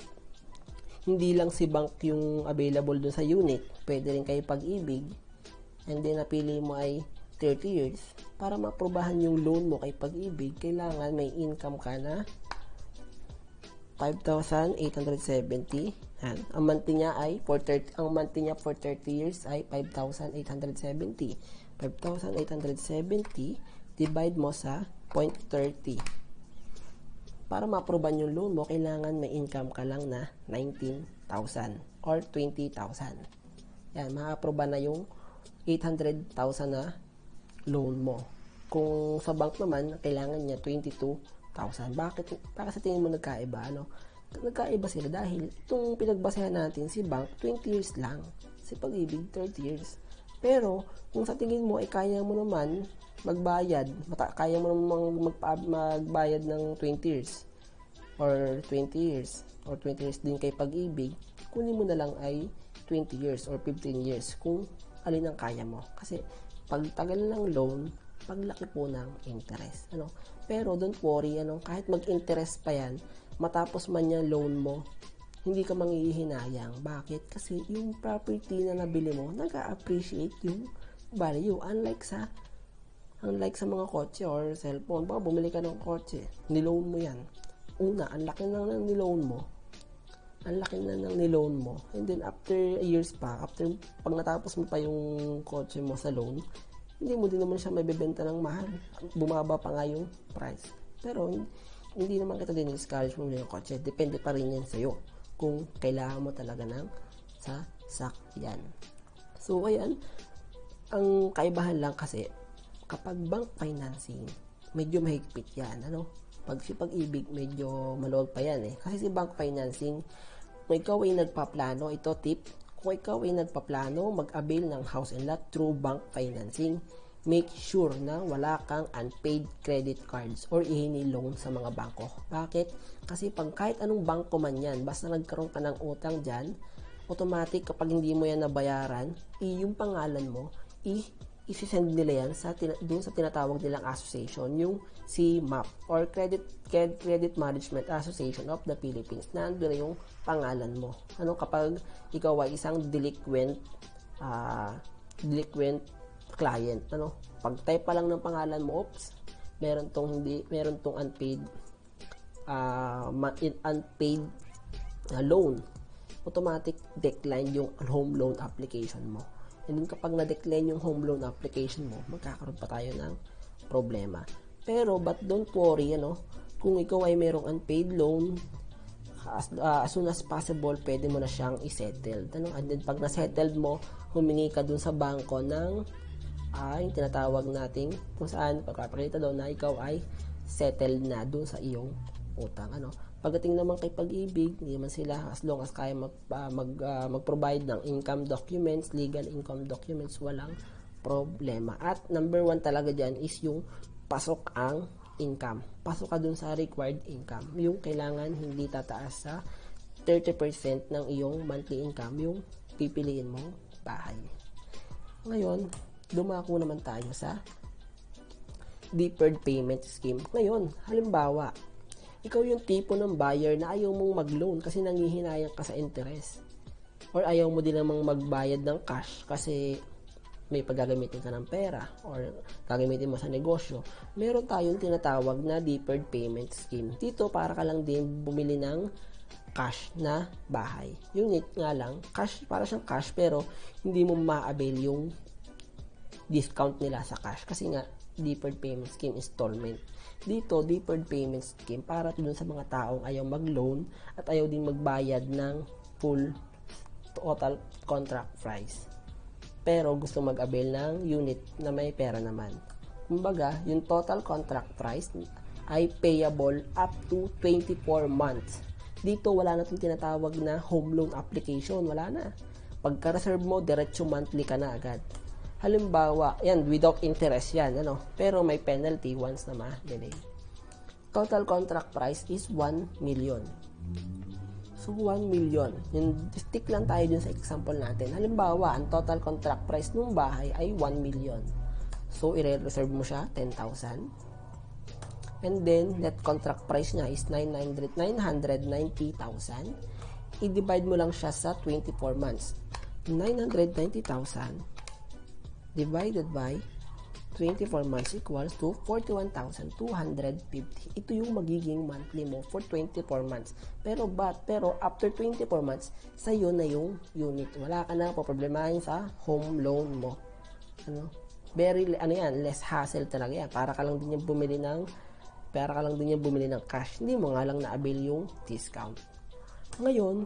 A: hindi lang si bank yung available dun sa unit, pwede rin kayo Pag-ibig, and then napili mo ay thirty years. Para ma-aprobahan yung loan mo kay Pag-ibig, kailangan may income ka na five thousand eight hundred seventy. Yan. Ang monthly niya ay for thirty, ang monthly niya for thirty years ay five thousand eight hundred seventy. five thousand eight hundred seventy divide mo sa zero point three zero. Para ma-aproban yung loan mo, kailangan may income ka lang na nineteen thousand or twenty thousand. Yan, ma-aproban na yung eight hundred thousand na loan mo. Kung sa bank naman, kailangan niya twenty-two thousand. Bakit? Para sa tingin mo nagkaiba, ano? Nagkaiba sila dahil itong pinagbasehan natin si bank, twenty years lang. Si Pag-ibig, thirty years. Pero, kung sa tingin mo, ay kaya mo naman magbayad, mata, kaya mo naman mag, magbayad ng twenty years or twenty years or twenty years din kay Pag-ibig, kunin mo na lang ay twenty years or fifteen years kung alin ang kaya mo. Kasi pag tagal ng loan, paglaki po ng interest, ano? Pero don't worry, ano, kahit mag-interest pa yan, matapos man yung loan mo, hindi ka manghihinayang. Bakit? Kasi yung property na nabili mo, nag-a-appreciate yung value. Unlike sa Unlike sa mga kotse or cellphone, baka bumili ka ng kotse, niloan mo yan. Una, ang laki na ng niloan mo. Ang laki na ng niloan mo. And then, after years pa, after, pag natapos mo pa yung kotse mo sa loan, hindi mo din naman siya mabibenta ng mahal. Bumaba pa nga yung price. Pero, hindi naman kita din discourage mo yung kotse. Depende pa rin yan sa'yo. Kung kailangan mo talaga ng sasakyan. So, ayan. Ang kaibahan lang kasi, kapag bank financing, medyo mahigpit yan, ano? Pag si Pag-ibig, medyo maluwag pa yan, eh. Kasi si bank financing, kung ikaw ay nagpaplano, ito tip, kung ikaw ay nagpaplano, mag-avail ng house and lot through bank financing, make sure na wala kang unpaid credit cards or ihini loan sa mga bangko. Bakit? Kasi pag kahit anong bangko man yan, basta nagkaroon ka ng utang dyan, automatic kapag hindi mo yan nabayaran, i yung pangalan mo, i isi-send nila yan sa doon sa tinatawag nilang association, yung C M A P or Credit Credit Management Association of the Philippines. Nandoon yung pangalan mo. Ano kapag ikaw ay isang delinquent uh, delinquent client, ano? Pag type pa lang ng pangalan mo, oops, meron tong hindi, meron tong unpaid uh, unpaid uh, loan. Automatic decline yung home loan application mo. And then kapag na-decline yung home loan application mo, magkakaroon pa tayo ng problema. Pero, but don't worry, ano, kung ikaw ay mayroong unpaid loan, as, uh, as soon as possible, pwede mo na siyang i-settle. Ano? And then, pag na-settled mo, humingi ka dun sa bangko ng, uh, yung tinatawag nating, kung saan, pagkapakita doon na ikaw ay settled na dun sa iyong utang. Ano? Pagdating naman kay Pag-ibig, hindi naman sila, as long as kaya mag, uh, mag, uh, mag-provide ng income documents, legal income documents, walang problema. At number one talaga dyan is yung pasok ang income. Pasok ka dun sa required income. Yung kailangan hindi tataas sa thirty percent ng iyong monthly income yung pipiliin mong bahay. Ngayon, dumako naman tayo sa deferred payment scheme. Ngayon, halimbawa, ikaw yung tipo ng buyer na ayaw mong mag-loan kasi nanghihinayang ka sa interest. Or ayaw mo din namang magbayad ng cash kasi may paggagamitin ka ng pera or gagamitin mo sa negosyo. Meron tayong tinatawag na deferred payment scheme. Dito, para ka lang din bumili ng cash na bahay. Unit nga lang, cash, para siyang cash pero hindi mo ma-avail yung discount nila sa cash kasi nga deferred payment scheme installment. Dito, deferred payment scheme para dun sa mga taong ayaw mag-loan at ayaw din magbayad ng full total contract price. Pero gusto mag-avail ng unit na may pera naman. Kumbaga, yung total contract price ay payable up to twenty-four months. Dito, wala na itong tinatawag na home loan application. Wala na. Pagka-reserve mo, diretso monthly ka na agad. Halimbawa, yan, without interest yan, ano? Pero may penalty once na ma-delay. Total contract price is one million. So, one million. Yung, stick lang tayo dun sa example natin. Halimbawa, ang total contract price ng bahay ay one million. So, i-reserve mo siya, ten thousand. And then, net contract price niya is nine hundred ninety thousand. I-divide mo lang siya sa twenty-four months. nine hundred ninety thousand divided by twenty-four months equals to forty-one thousand two hundred fifty. Ito yung magiging monthly mo for twenty-four months. Pero but, pero after twenty-four months, sa'yo na yung unit. Wala ka na poproblemahin sa home loan mo. Ano? Very, ano yan, less hassle talaga yan. Para ka lang din yung bumili ng Pera ka lang din yung bumili ng cash. Hindi mo nga lang na-avail yung discount. Ngayon,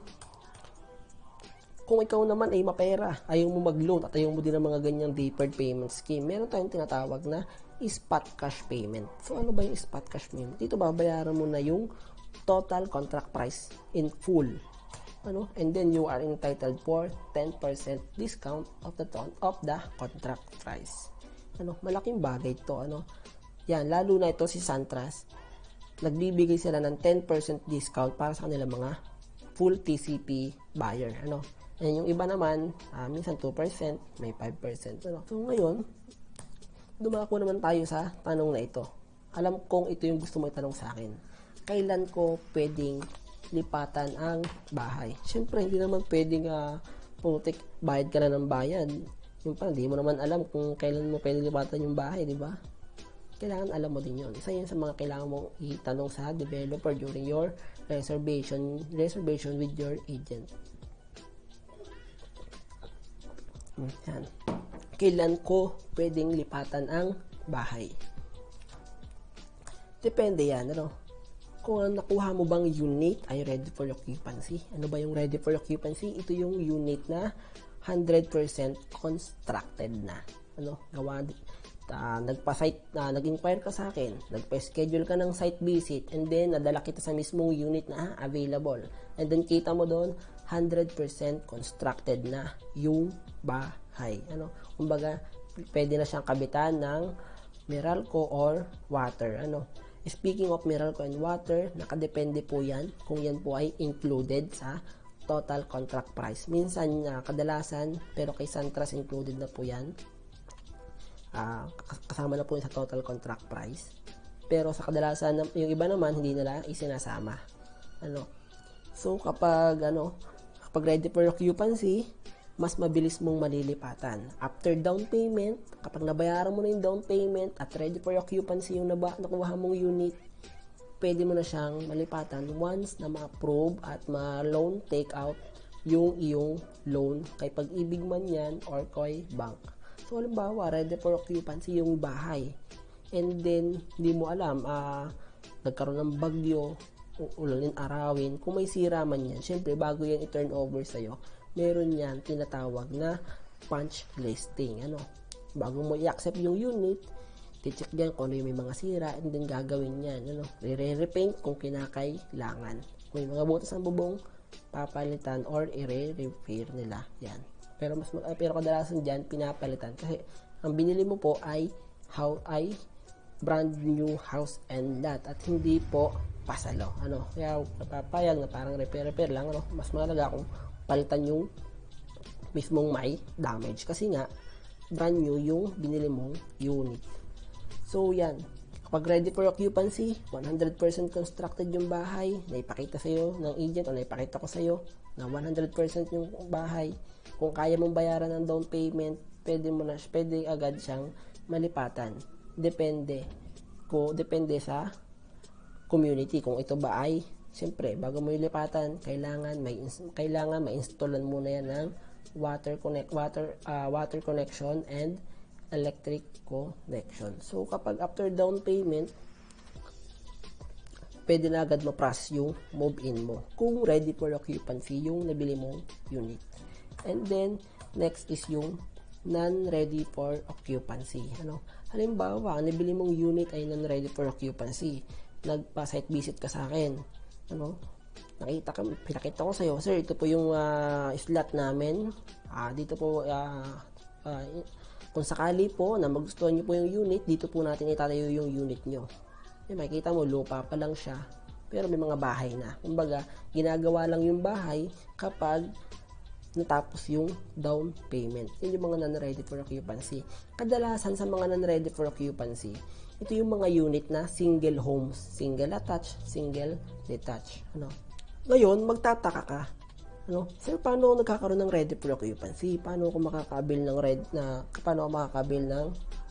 A: kung ikaw naman ay mapera, ayaw mo mag-loan at ayaw mo din ng mga ganyang deferred payment scheme, meron tayong tinatawag na spot cash payment. So, ano ba yung spot cash payment? Dito, babayaran mo na yung total contract price in full. Ano? And then, you are entitled for ten percent discount of the, of the contract price. Ano? Malaking bagay to. Ano? Yan, lalo na ito si Santras, nagbibigay sila ng ten percent discount para sa kanilang mga full T C P buyer. Ano? And yung iba naman, uh, minsan two percent, may five percent. Ano? So ngayon, dumako naman tayo sa tanong na ito. Alam kong ito yung gusto mo itanong sa akin. Kailan ko pwedeng lipatan ang bahay? Siyempre, hindi naman pwedeng uh, putik, bayad ka na ng bayad. Yung pa, hindi mo naman alam kung kailan mo pwedeng lipatan yung bahay, di ba? Kailangan alam mo din yun. Isa yun sa mga kailangan mong itanong sa developer during your reservation reservation with your agent. Yan. Kailan ko pwedeng lipatan ang bahay? Depende yan, ano? Kung ang nakuha mo bang unit ay ready for occupancy. Ano ba yung ready for occupancy? Ito yung unit na one hundred percent constructed na. Ano? Gawa Uh, nagpa-site, uh, nag-inquire ka sa akin, nagpa-schedule ka ng site visit, and then nadala kita sa mismong unit na ah, available. And then kita mo doon, one hundred percent constructed na yung bahay. Ano? Kumbaga, pwede na siyang kabitan ng Meralco or water. Ano? Speaking of Meralco and water, nakadepende po yan kung yan po ay included sa total contract price. Minsan, uh, kadalasan, pero kay Santras included na po yan. Uh, kasama na po yun sa total contract price. Pero sa kadalasan, yung iba naman, hindi nila isinasama. Ano? So, kapag, ano, kapag ready for occupancy, mas mabilis mong malilipatan. After down payment, kapag nabayaran mo na yung down payment at ready for occupancy yung naba, nakuha mong unit, pwede mo na siyang malipatan once na ma-approve at ma-loan take out yung iyong loan kay Pag-ibig man yan or kay bank. So, halimbawa, ready for occupancy yung bahay. And then, hindi mo alam, uh, nagkaroon ng bagyo, ulanin, arawin. Kung may sira man yan, syempre, bago yan i-turn over sa'yo, meron yan tinatawag na punch listing. Ano? Bago mo i-accept yung unit, i-check dyan kung ano yung may mga sira, and then gagawin yan. Ano? Re-repaint kung kinakailangan. Kung may mga butas ng bubong, papalitan or i-repair nila. Yan. Pero mas pero kadalasan diyan pinapalitan kasi ang binili mo po ay how ay brand new house and lot at hindi po pasalo. Ano, kaya napapayag na parang repair-repair lang, ano, mas mahalaga kung palitan yung mismong may damage kasi nga brand new yung binili mong unit. So yan, kapag ready for occupancy, one hundred percent constructed yung bahay, naipakita sa'yo ng agent o naipakita ko sa'yo na one hundred percent yung bahay, kung kaya mong bayaran ng down payment, pwede mo na, pwede agad siyang malipatan. Depende ko, depende sa community kung ito ba ay, siyempre bago mo ilipatan, kailangan may kailangan ma-installan muna yan ng water connect water uh, water connection and electric connection. So kapag after down payment, pwede na agad ma-process yung move-in mo kung ready for occupancy yung nabili mong unit. And then next is yung non-ready for occupancy. Ano? Halimbawa, ang nabili mong unit ay non-ready for occupancy. Nagpa-site visit ka sa akin. Ano? Nakita ka, pinakita ko sa iyo, sir, ito po yung uh, slot namin. Ah, dito po uh, uh, kung sakali po na magustuhan niyo po yung unit, dito po natin itatayo yung unit niyo. Eh, makikita mo lupa pa lang siya, pero may mga bahay na. Kumbaga, ginagawa lang yung bahay kapag natapos yung down payment. Yun yung mga non-ready for occupancy. Kadalasan sa mga non-ready for occupancy, ito yung mga unit na single homes, single attached, single detached. Ano? Ngayon, magtataka ka. Ano? Sir, paano ako nagkakaroon ng ready for occupancy? Paano ako makakabil ng red na paano ako makakabil ng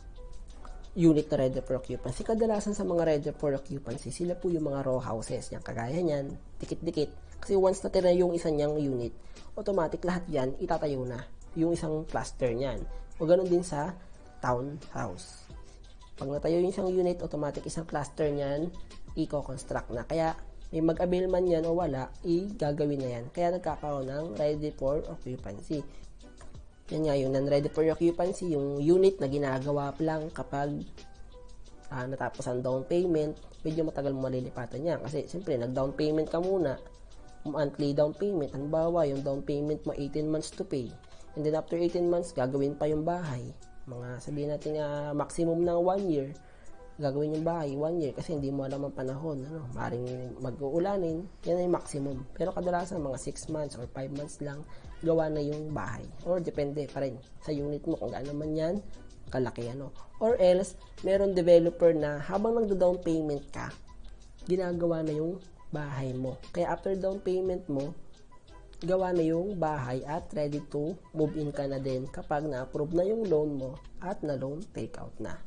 A: unit na ready for occupancy? Kadalasan sa mga ready for occupancy, sila po yung mga row houses. Yung kagaya niyan, dikit-dikit. Kasi once natira yung isa niyang unit, automatic lahat yan itatayo na yung isang cluster niyan. O ganoon din sa townhouse. Pag natayo yung isang unit, automatic isang cluster niyan i-construct na. Kaya may mag-avail man yan o wala, i-gagawin na yan. Kaya nagkakaroon ng ready for occupancy. Yan nga yung non-ready for occupancy, yung unit na ginagawa lang kapag uh, natapos ang down payment, medyo matagal mo malilipatan niya. Kasi siyempre, nag-down payment ka muna, monthly down payment. Halimbawa, yung down payment mo eighteen months to pay. And then after eighteen months, gagawin pa yung bahay. Mga sabihin natin na uh, maximum ng one year, gagawin yung bahay one year kasi hindi mo alam ang panahon. Ano? Maring mag-uulanin, yan ay maximum. Pero kadalasan mga six months or five months lang, gawa na yung bahay. Or depende pa rin sa unit mo kung gaano man yan kalaki. Ano? Or else, meron developer na habang nagdo-down payment ka, ginagawa na yung bahay mo. Kaya after down payment mo, gawa na yung bahay at ready to move in ka na din kapag na-approve na yung loan mo at na-loan take out na.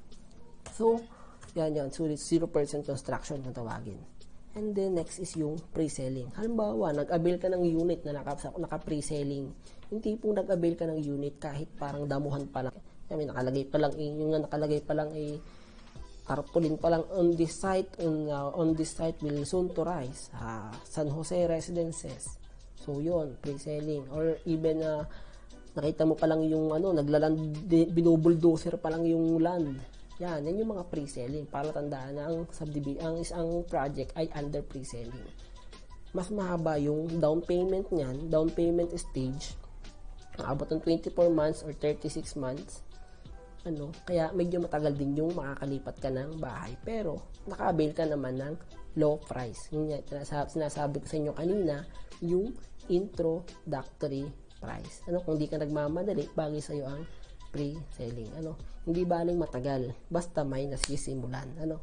A: So, yan yan. So, zero percent construction na tawagin. And then, next is yung pre-selling. Halimbawa, nag-avail ka ng unit na naka-pre-selling. Yung tipong nag-avail ka ng unit kahit parang damuhan pa lang. I mean, nakalagay pa lang, yung nakalagay pa lang ay tarpaulin pa lang on this site, on, uh, on this site will soon to rise. Uh, San Jose Residences. So, yun, pre-selling. Or even, uh, nakita mo pa lang yung, ano, naglaland, binubuldozer pa lang yung land. Yan, yan yung mga pre-selling para tandaan na ang subdivision, ang isang project ay under pre-selling. Mas mahaba yung down payment niyan, down payment stage, abot ng twenty-four months or thirty-six months. Ano, kaya medyo matagal din yung makakalipat ka ng bahay. Pero, naka-avail ka naman ng low price. Yun yan, sinasabi ko sa inyo kanina, yung introductory price. Ano, kung di ka nagmamadali, bagay sa'yo ang pre-selling. Ano, hindi baling matagal, basta may nasisimulan. Ano.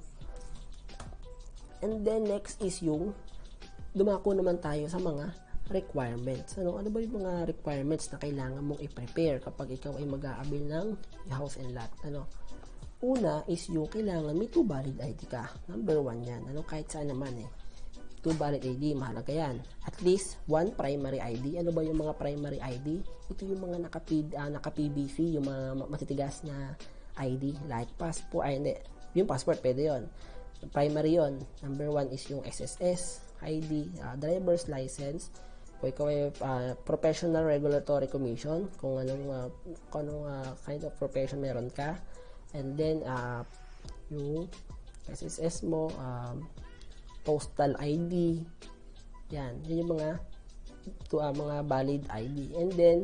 A: And then, next is yung dumako naman tayo sa mga requirements. Ano, ano ba yung mga requirements na kailangan mong i-prepare kapag ikaw ay mag-a-avail ng house and lot? Ano, una is yung kailangan may two valid I D ka. Number one yan. Ano, kahit saan naman eh. Two valid I D, mahalaga yan. At least one primary I D. Ano ba yung mga primary I D? Ito yung mga naka-P, uh, naka-P B C, yung mga matitigas na I D, like passport, ay hindi, yung passport, pwede yun. Primary yun. Number one is yung S S S, I D, uh, driver's license, kung ikaw ay uh, professional regulatory commission, kung anong, uh, kung anong uh, kind of profession meron ka, and then, uh, yung S S S mo, um, postal I D, yan, yun yung mga, to, uh, mga valid I D. And then,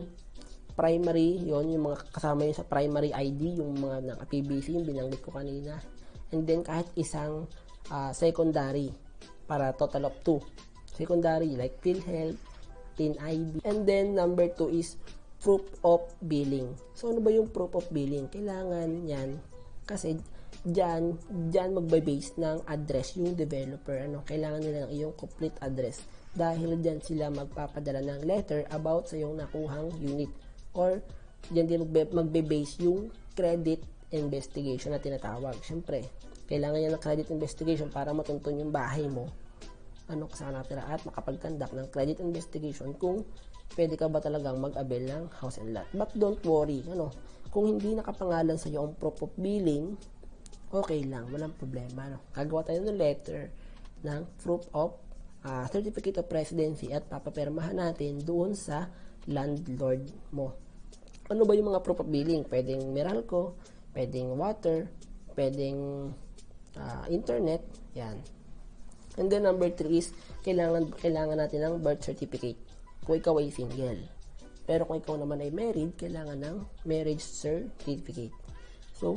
A: primary, yon yung mga kasama yun sa primary I D, yung mga naka-P B C, yung binanggit ko kanina. and then kahit isang uh, secondary para total of two. Secondary like PhilHealth, Tin I B. And then number two is proof of billing. So ano ba yung proof of billing? Kailangan yan kasi dyan, dyan magbe-base ng address yung developer. Ano, kailangan nila ng iyong complete address dahil dyan sila magpapadala ng letter about sa iyong nakuhang unit, or dyan din magbe-base yung credit investigation na tinatawag. Siyempre, kailangan niya ng credit investigation para matuntun yung bahay mo, ano saan natira, at makapag-conduct ng credit investigation kung pwede ka ba talagang mag-avail ng house and lot. But don't worry, ano, kung hindi nakapangalan sa iyo ang proof of billing, okay lang, walang problema. No? Gagawa tayo ng letter ng proof of uh, certificate of residency at papapermahan natin doon sa landlord mo. Ano ba yung mga proof of billing? Pwedeng Meralco, pwedeng water, pwedeng uh, internet, yan. And then number three is kailangan, kailangan natin ng birth certificate kung ikaw ay single. Pero kung ikaw naman ay married, kailangan ng marriage certificate. So,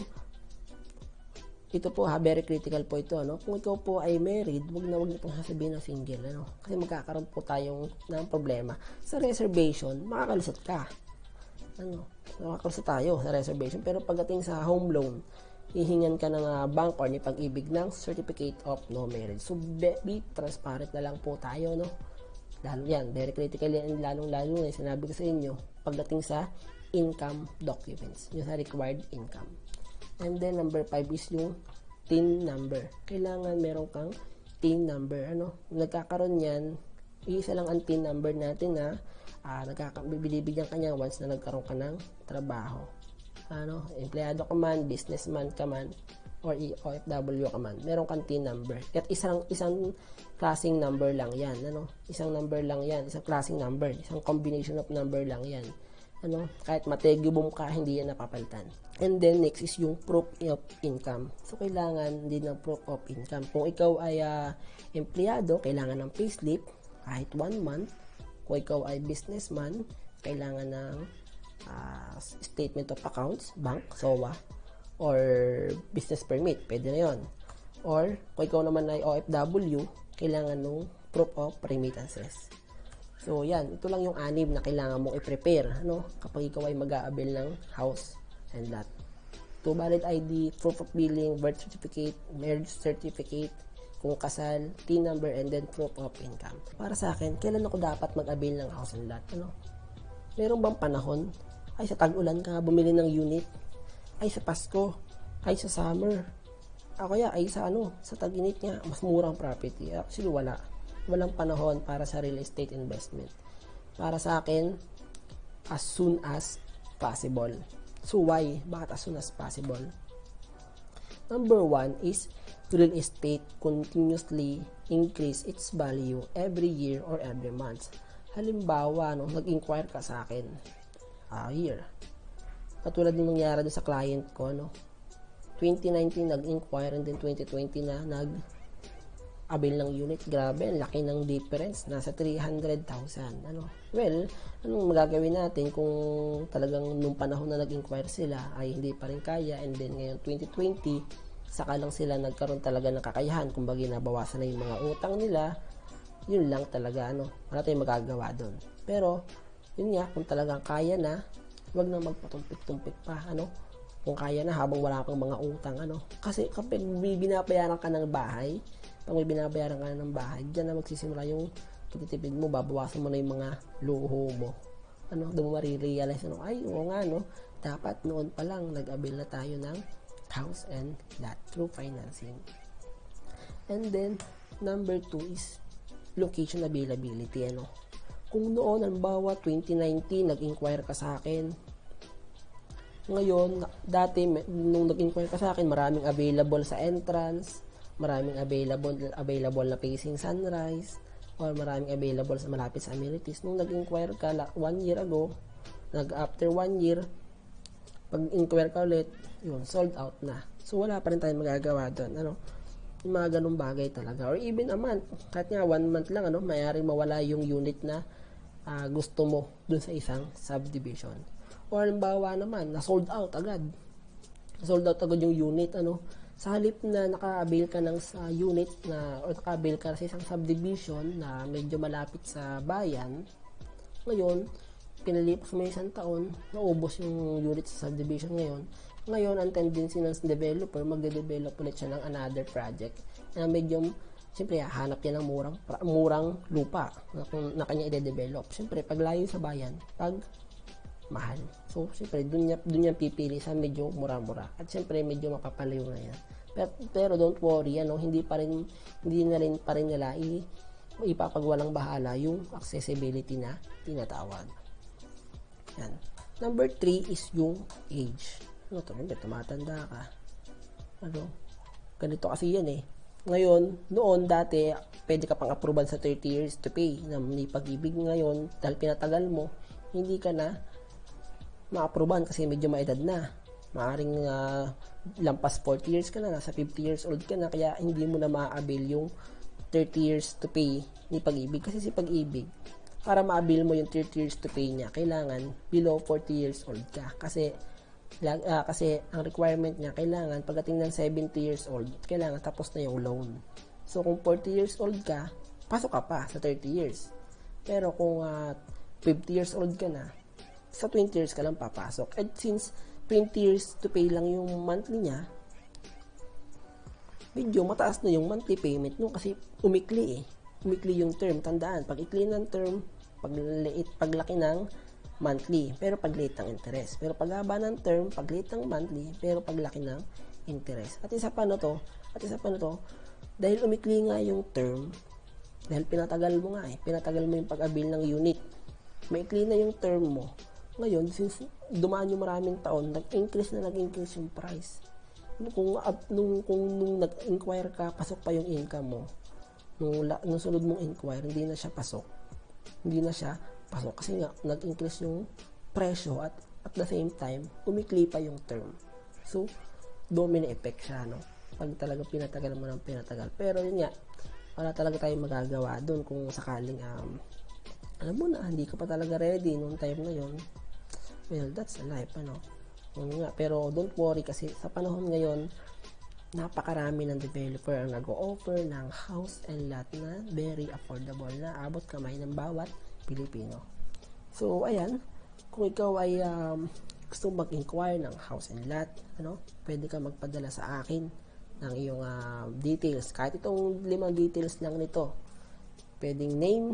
A: ito po ha, very critical po ito, ano? Kung ikaw po ay married, wag na wag niyo pong sasabihin ng single, ano? Kasi magkakaroon po tayong ng problema. Sa reservation, makakalusot ka. Ano? Makakalusot tayo sa reservation. Pero pagdating sa home loan, hihingan ka ng uh, bank or ni Pag-ibig ng certificate of no marriage. So, be, be transparent na lang po tayo, no? Lalo yan, very critical yan, lalong-lalo na sinabi ko sa inyo, pagdating sa income documents, yung sa required income. And then, number five is yung T I N number. Kailangan meron kang T I N number. Ano? Nagkakaroon yan, isa lang ang T I N number natin na uh, nagkakabibigyan ka niya once na nagkaroon ka ng trabaho. Ano? Empleyado ka man, businessman ka man, or O F W ka man. Meron kang T I N number. At isang, isang klaseng number lang yan. Ano? Isang number lang yan. Isang klaseng number. Isang combination of number lang yan. Ano, kahit mategubom ka, hindi yan napapalitan. And then next is yung proof of income. So kailangan din ng proof of income. Kung ikaw ay uh, empleyado, kailangan ng payslip kahit one month. Kung ikaw ay businessman, kailangan ng uh, statement of accounts, bank, S O A, or business permit, pwede na yun. Or kung ikaw naman ay O F W, kailangan ng proof of remittances. So, yan. Ito lang yung anim na kailangan mong i-prepare, ano, kapag ikaw ay mag-a-avail ng house and lot. To valid I D, proof of billing, birth certificate, marriage certificate, kung kasal, T I N number, and then proof of income. Para sa akin, kailan ako dapat mag-avail ng house and lot? Ano? Meron bang panahon? Ay, sa tag-ulan ka bumili ng unit? Ay, sa Pasko? Ay, sa summer? Ah, kaya, ay, sa ano? Sa tag-init niya, mas murang property. Actually, wala. Walang panahon para sa real estate investment. Para sa akin, as soon as possible. So why? Bakit as soon as possible? Number one is real estate continuously increase its value every year or every month. Halimbawa, no, nag-inquire ka sa akin, ah, year. Katulad ng nangyari din sa client ko, no? twenty nineteen nag-inquire, and then twenty twenty na nag avail ng unit. Grabe, ang laki ng difference. Nasa three hundred thousand. Ano? Well, anong magagawin natin kung talagang nung panahon na nag-inquire sila ay hindi pa rin kaya, and then ngayon twenty twenty, saka lang sila nagkaroon talaga ng kakayahan. Kumbaga, nabawasan na yung mga utang nila. Yun lang talaga, ano? Wala tayong magagawa doon. Pero, yun nga, kung talagang kaya na, wag na magpatumpik-tumpik pa, ano? Kung kaya na, habang wala kang mga utang, ano? Kasi kapag binabayaran ka ng bahay, pag may binabayaran ka ng bahay, dyan na magsisimula yung pagtitipid mo, babawasan mo na yung mga luho mo. Ano, doon mo marirealize, ano, ay, oo nga, no, dapat noon pa lang, nag-avail na tayo ng house and lot through financing. And then, number two is location availability, ano. Kung noon, halimbawa, twenty nineteen, nag-inquire ka sa akin, ngayon, dati, nung nag-inquire ka sa akin, maraming available sa entrance, maraming available available na facing sunrise, or maraming available sa malapit sa amenities. Nung nag-inquire ka one year ago, nag after one year, pag-inquire ka ulit, yun, sold out na. So, wala pa rin tayong magagawa doon. Ano? Yung mga ganung bagay talaga. Or even a month. Kahit nga one month lang, ano, mayaring mawala yung unit na uh, gusto mo dun sa isang subdivision. Or halimbawa naman, na sold out agad. Sold out agad yung unit, ano, Sa halip na naka-avail ka ng sa unit na o naka-avail ka sa isang subdivision na medyo malapit sa bayan, ngayon, pinalipas mo isang taon, naubos yung unit sa subdivision ngayon. Ngayon, ang tendency ng developer, magde-develop ulit siya ng another project na medyo, siyempre, hanap niya ng murang, murang lupa na, na kanya i-develop. Siyempre, pag layo sa bayan, pag mahal. So, siyempre, dun niya, dun niya pipili sa medyo mura-mura. At siyempre, medyo mapapalayo na yan. Pero, pero don't worry, ano, hindi pa rin, hindi na rin pa rin nila i, ipapagwalang bahala yung accessibility na tinatawag. Yan. Number three is yung age. Ano to? Hindi, tumatanda ka. Ano? Ganito kasi yan eh. Ngayon, noon dati, pwede ka pang approval sa thirty years to pay na may pag-ibig. Ngayon, dahil pinatagal mo, hindi ka na ma-approvean kasi medyo maedad na. Maaring uh, lampas forty years ka na, nasa fifty years old ka na, kaya hindi mo na ma-avail yung thirty years to pay ni pag-ibig. Kasi si pag-ibig, para ma-avail mo yung thirty years to pay niya, kailangan below forty years old ka. Kasi Uh, kasi ang requirement niya, kailangan pagdating ng seventy years old, kailangan tapos na yung loan. So kung forty years old ka, pasok ka pa sa thirty years. Pero kung uh, fifty years old ka na, sa twenty years ka lang papasok. And since twenty years to pay lang yung monthly niya, medyo mataas na yung monthly payment no, kasi umikli eh. Umikli yung term. Tandaan, pag ikli ng term, pagliit, paglaki ng monthly, pero pagliit ng interest. Pero paghaba ng term, pagliit ng monthly, pero paglaki ng interest. At isa pa na to, at isa pa na to, dahil umikli nga yung term, dahil pinatagal mo nga eh, pinatagal mo yung pag-avail ng unit, maikli na yung term mo. Ngayon, since dumaan yung maraming taon, nag-increase na nag-increase yung price. Kung, nung, kung nung nag-inquire ka, pasok pa yung income mo. Nung, nung sunod mong inquire, hindi na siya pasok. Hindi na siya pasok kasi nga nag-increase yung presyo at at the same time umikli pa yung term. So domino effect siya, no, pag talaga pinatagal mo ng pinatagal. Pero yun nga, wala talaga tayong magagawa doon kung sakaling um, alam mo na hindi ka pa talaga ready nung time na yun. Well, that's life, ano. Yun nga, pero don't worry kasi sa panahon ngayon, napakarami ng developer ang nag-o-offer ng house and lot na very affordable na abot kamay ng bawat Pilipino. So, ayan, kung ikaw ay um, gusto mag-inquire ng house and lot, ano, pwede ka magpadala sa akin ng iyong uh, details. Kahit itong limang details lang nito. Pwedeng name,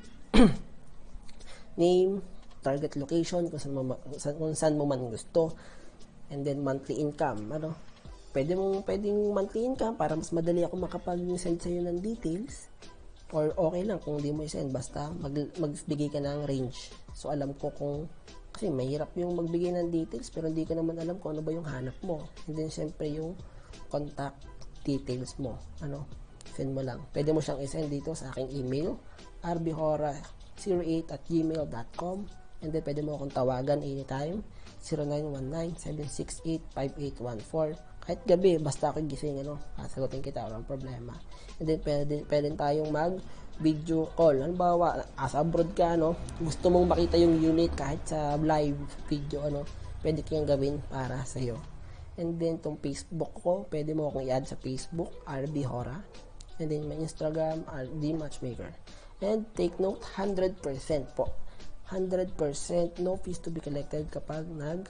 A: name, target location, kung saan, mo, kung saan mo man gusto, and then monthly income, ano. Pwede mong, pwedeng monthly income para mas madali ako makapag-send sa'yo ng details. Or okay lang kung hindi mo i-send, basta mag, magbigay ka ng range. So alam ko kung, kasi mahirap yung magbigay ng details pero hindi ka naman alam kung ano ba yung hanap mo. And then syempre yung contact details mo, ano, send mo lang. Pwede mo siyang i-send dito sa aking email, r b hora zero eight at gmail dot com. And then pwede mo akong tawagan anytime, zero nine one nine seven six eight five eight one four. Kahit gabi, basta ako gising, ano, sasagutin kita, walang problema. And then, pwede, pwede tayong mag-video call. Halimbawa, asa abroad ka, ano, gusto mong makita yung unit kahit sa live video, ano, pwede kang gawin para sa'yo. And then, itong Facebook ko, pwede mo akong i-add sa Facebook, R B Hora. And then, my Instagram, R D Matchmaker. And take note, one hundred percent po. one hundred percent no fees to be collected kapag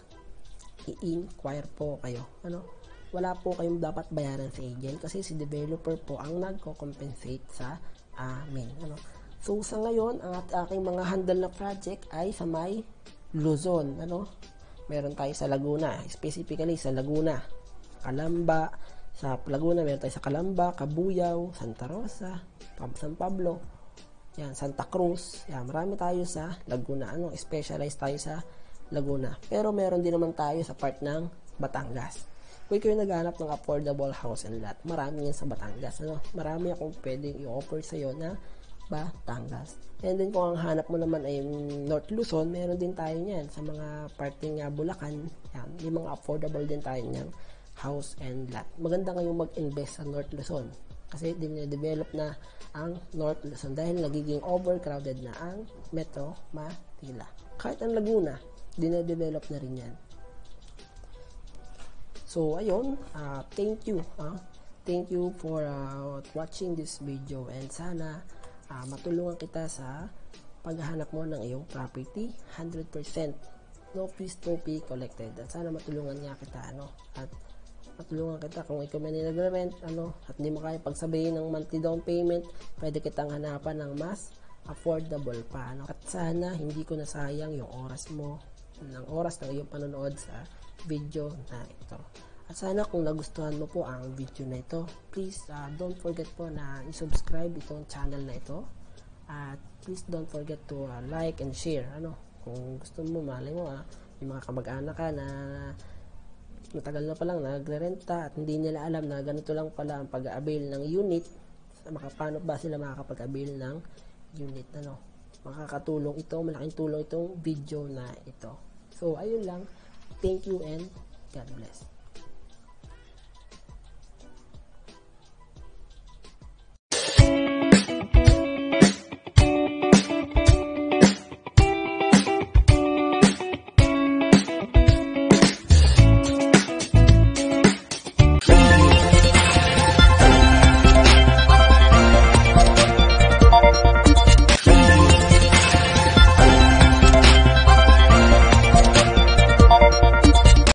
A: nag-i-inquire po kayo, ano. Wala po kayong dapat bayaran sa agent kasi si developer po ang nagko-compensate sa amin, ano. So sa ngayon, ang at aking mga handle na project ay sa may Luzon, ano. Meron tayo sa Laguna, specifically sa Laguna, Calamba, sa Laguna meron tayo sa Calamba, Cabuyao, Santa Rosa, San Pablo, yan, Santa Cruz, yan, marami tayo sa Laguna, ano, specialize tayo sa Laguna. Pero meron din naman tayo sa part ng Batangas. Kung ikaw yung naghanap ng affordable house and lot, marami yan sa Batangas, ano? Marami akong pwedeng i-offer sa'yo na Batangas. And then kung ang hanap mo naman ay North Luzon, meron din tayo niyan sa mga parting uh, Bulacan. Yan, may mga affordable din tayo niyan house and lot. Maganda ngayong mag-invest sa North Luzon kasi din-develop na ang North Luzon dahil nagiging overcrowded na ang Metro Manila. Kahit ang Laguna, din-develop na rin yan. So ayun, uh, thank you uh, thank you for uh, watching this video, and sana uh, matulungan kita sa paghahanap mo ng iyong property. One hundred percent no fees, no fee collected, at sana matulungan niya kita ano at matulungan kita kung ikaw man nagre-rent ano at hindi mo kaya pagsabayin ng monthly down payment, pwede kitang hanapan ng mas affordable pa ano. At sana hindi ko nasayang yung oras mo ng oras ng iyong panonood sa video na ito. At sana kung nagustuhan mo po ang video na ito, please uh, don't forget po na i-subscribe itong channel na ito, at please don't forget to uh, like and share ano. Kung gusto mo, malay mo ah, yung mga kamag-anak ka na matagal na palang nagre-renta at hindi nila alam na ganito lang pala ang pag-avail ng unit, paano ba sila makakapag-avail ng unit ano. Makakatulong ito, malaking tulong itong video na ito. So ayun lang, thank you and God bless.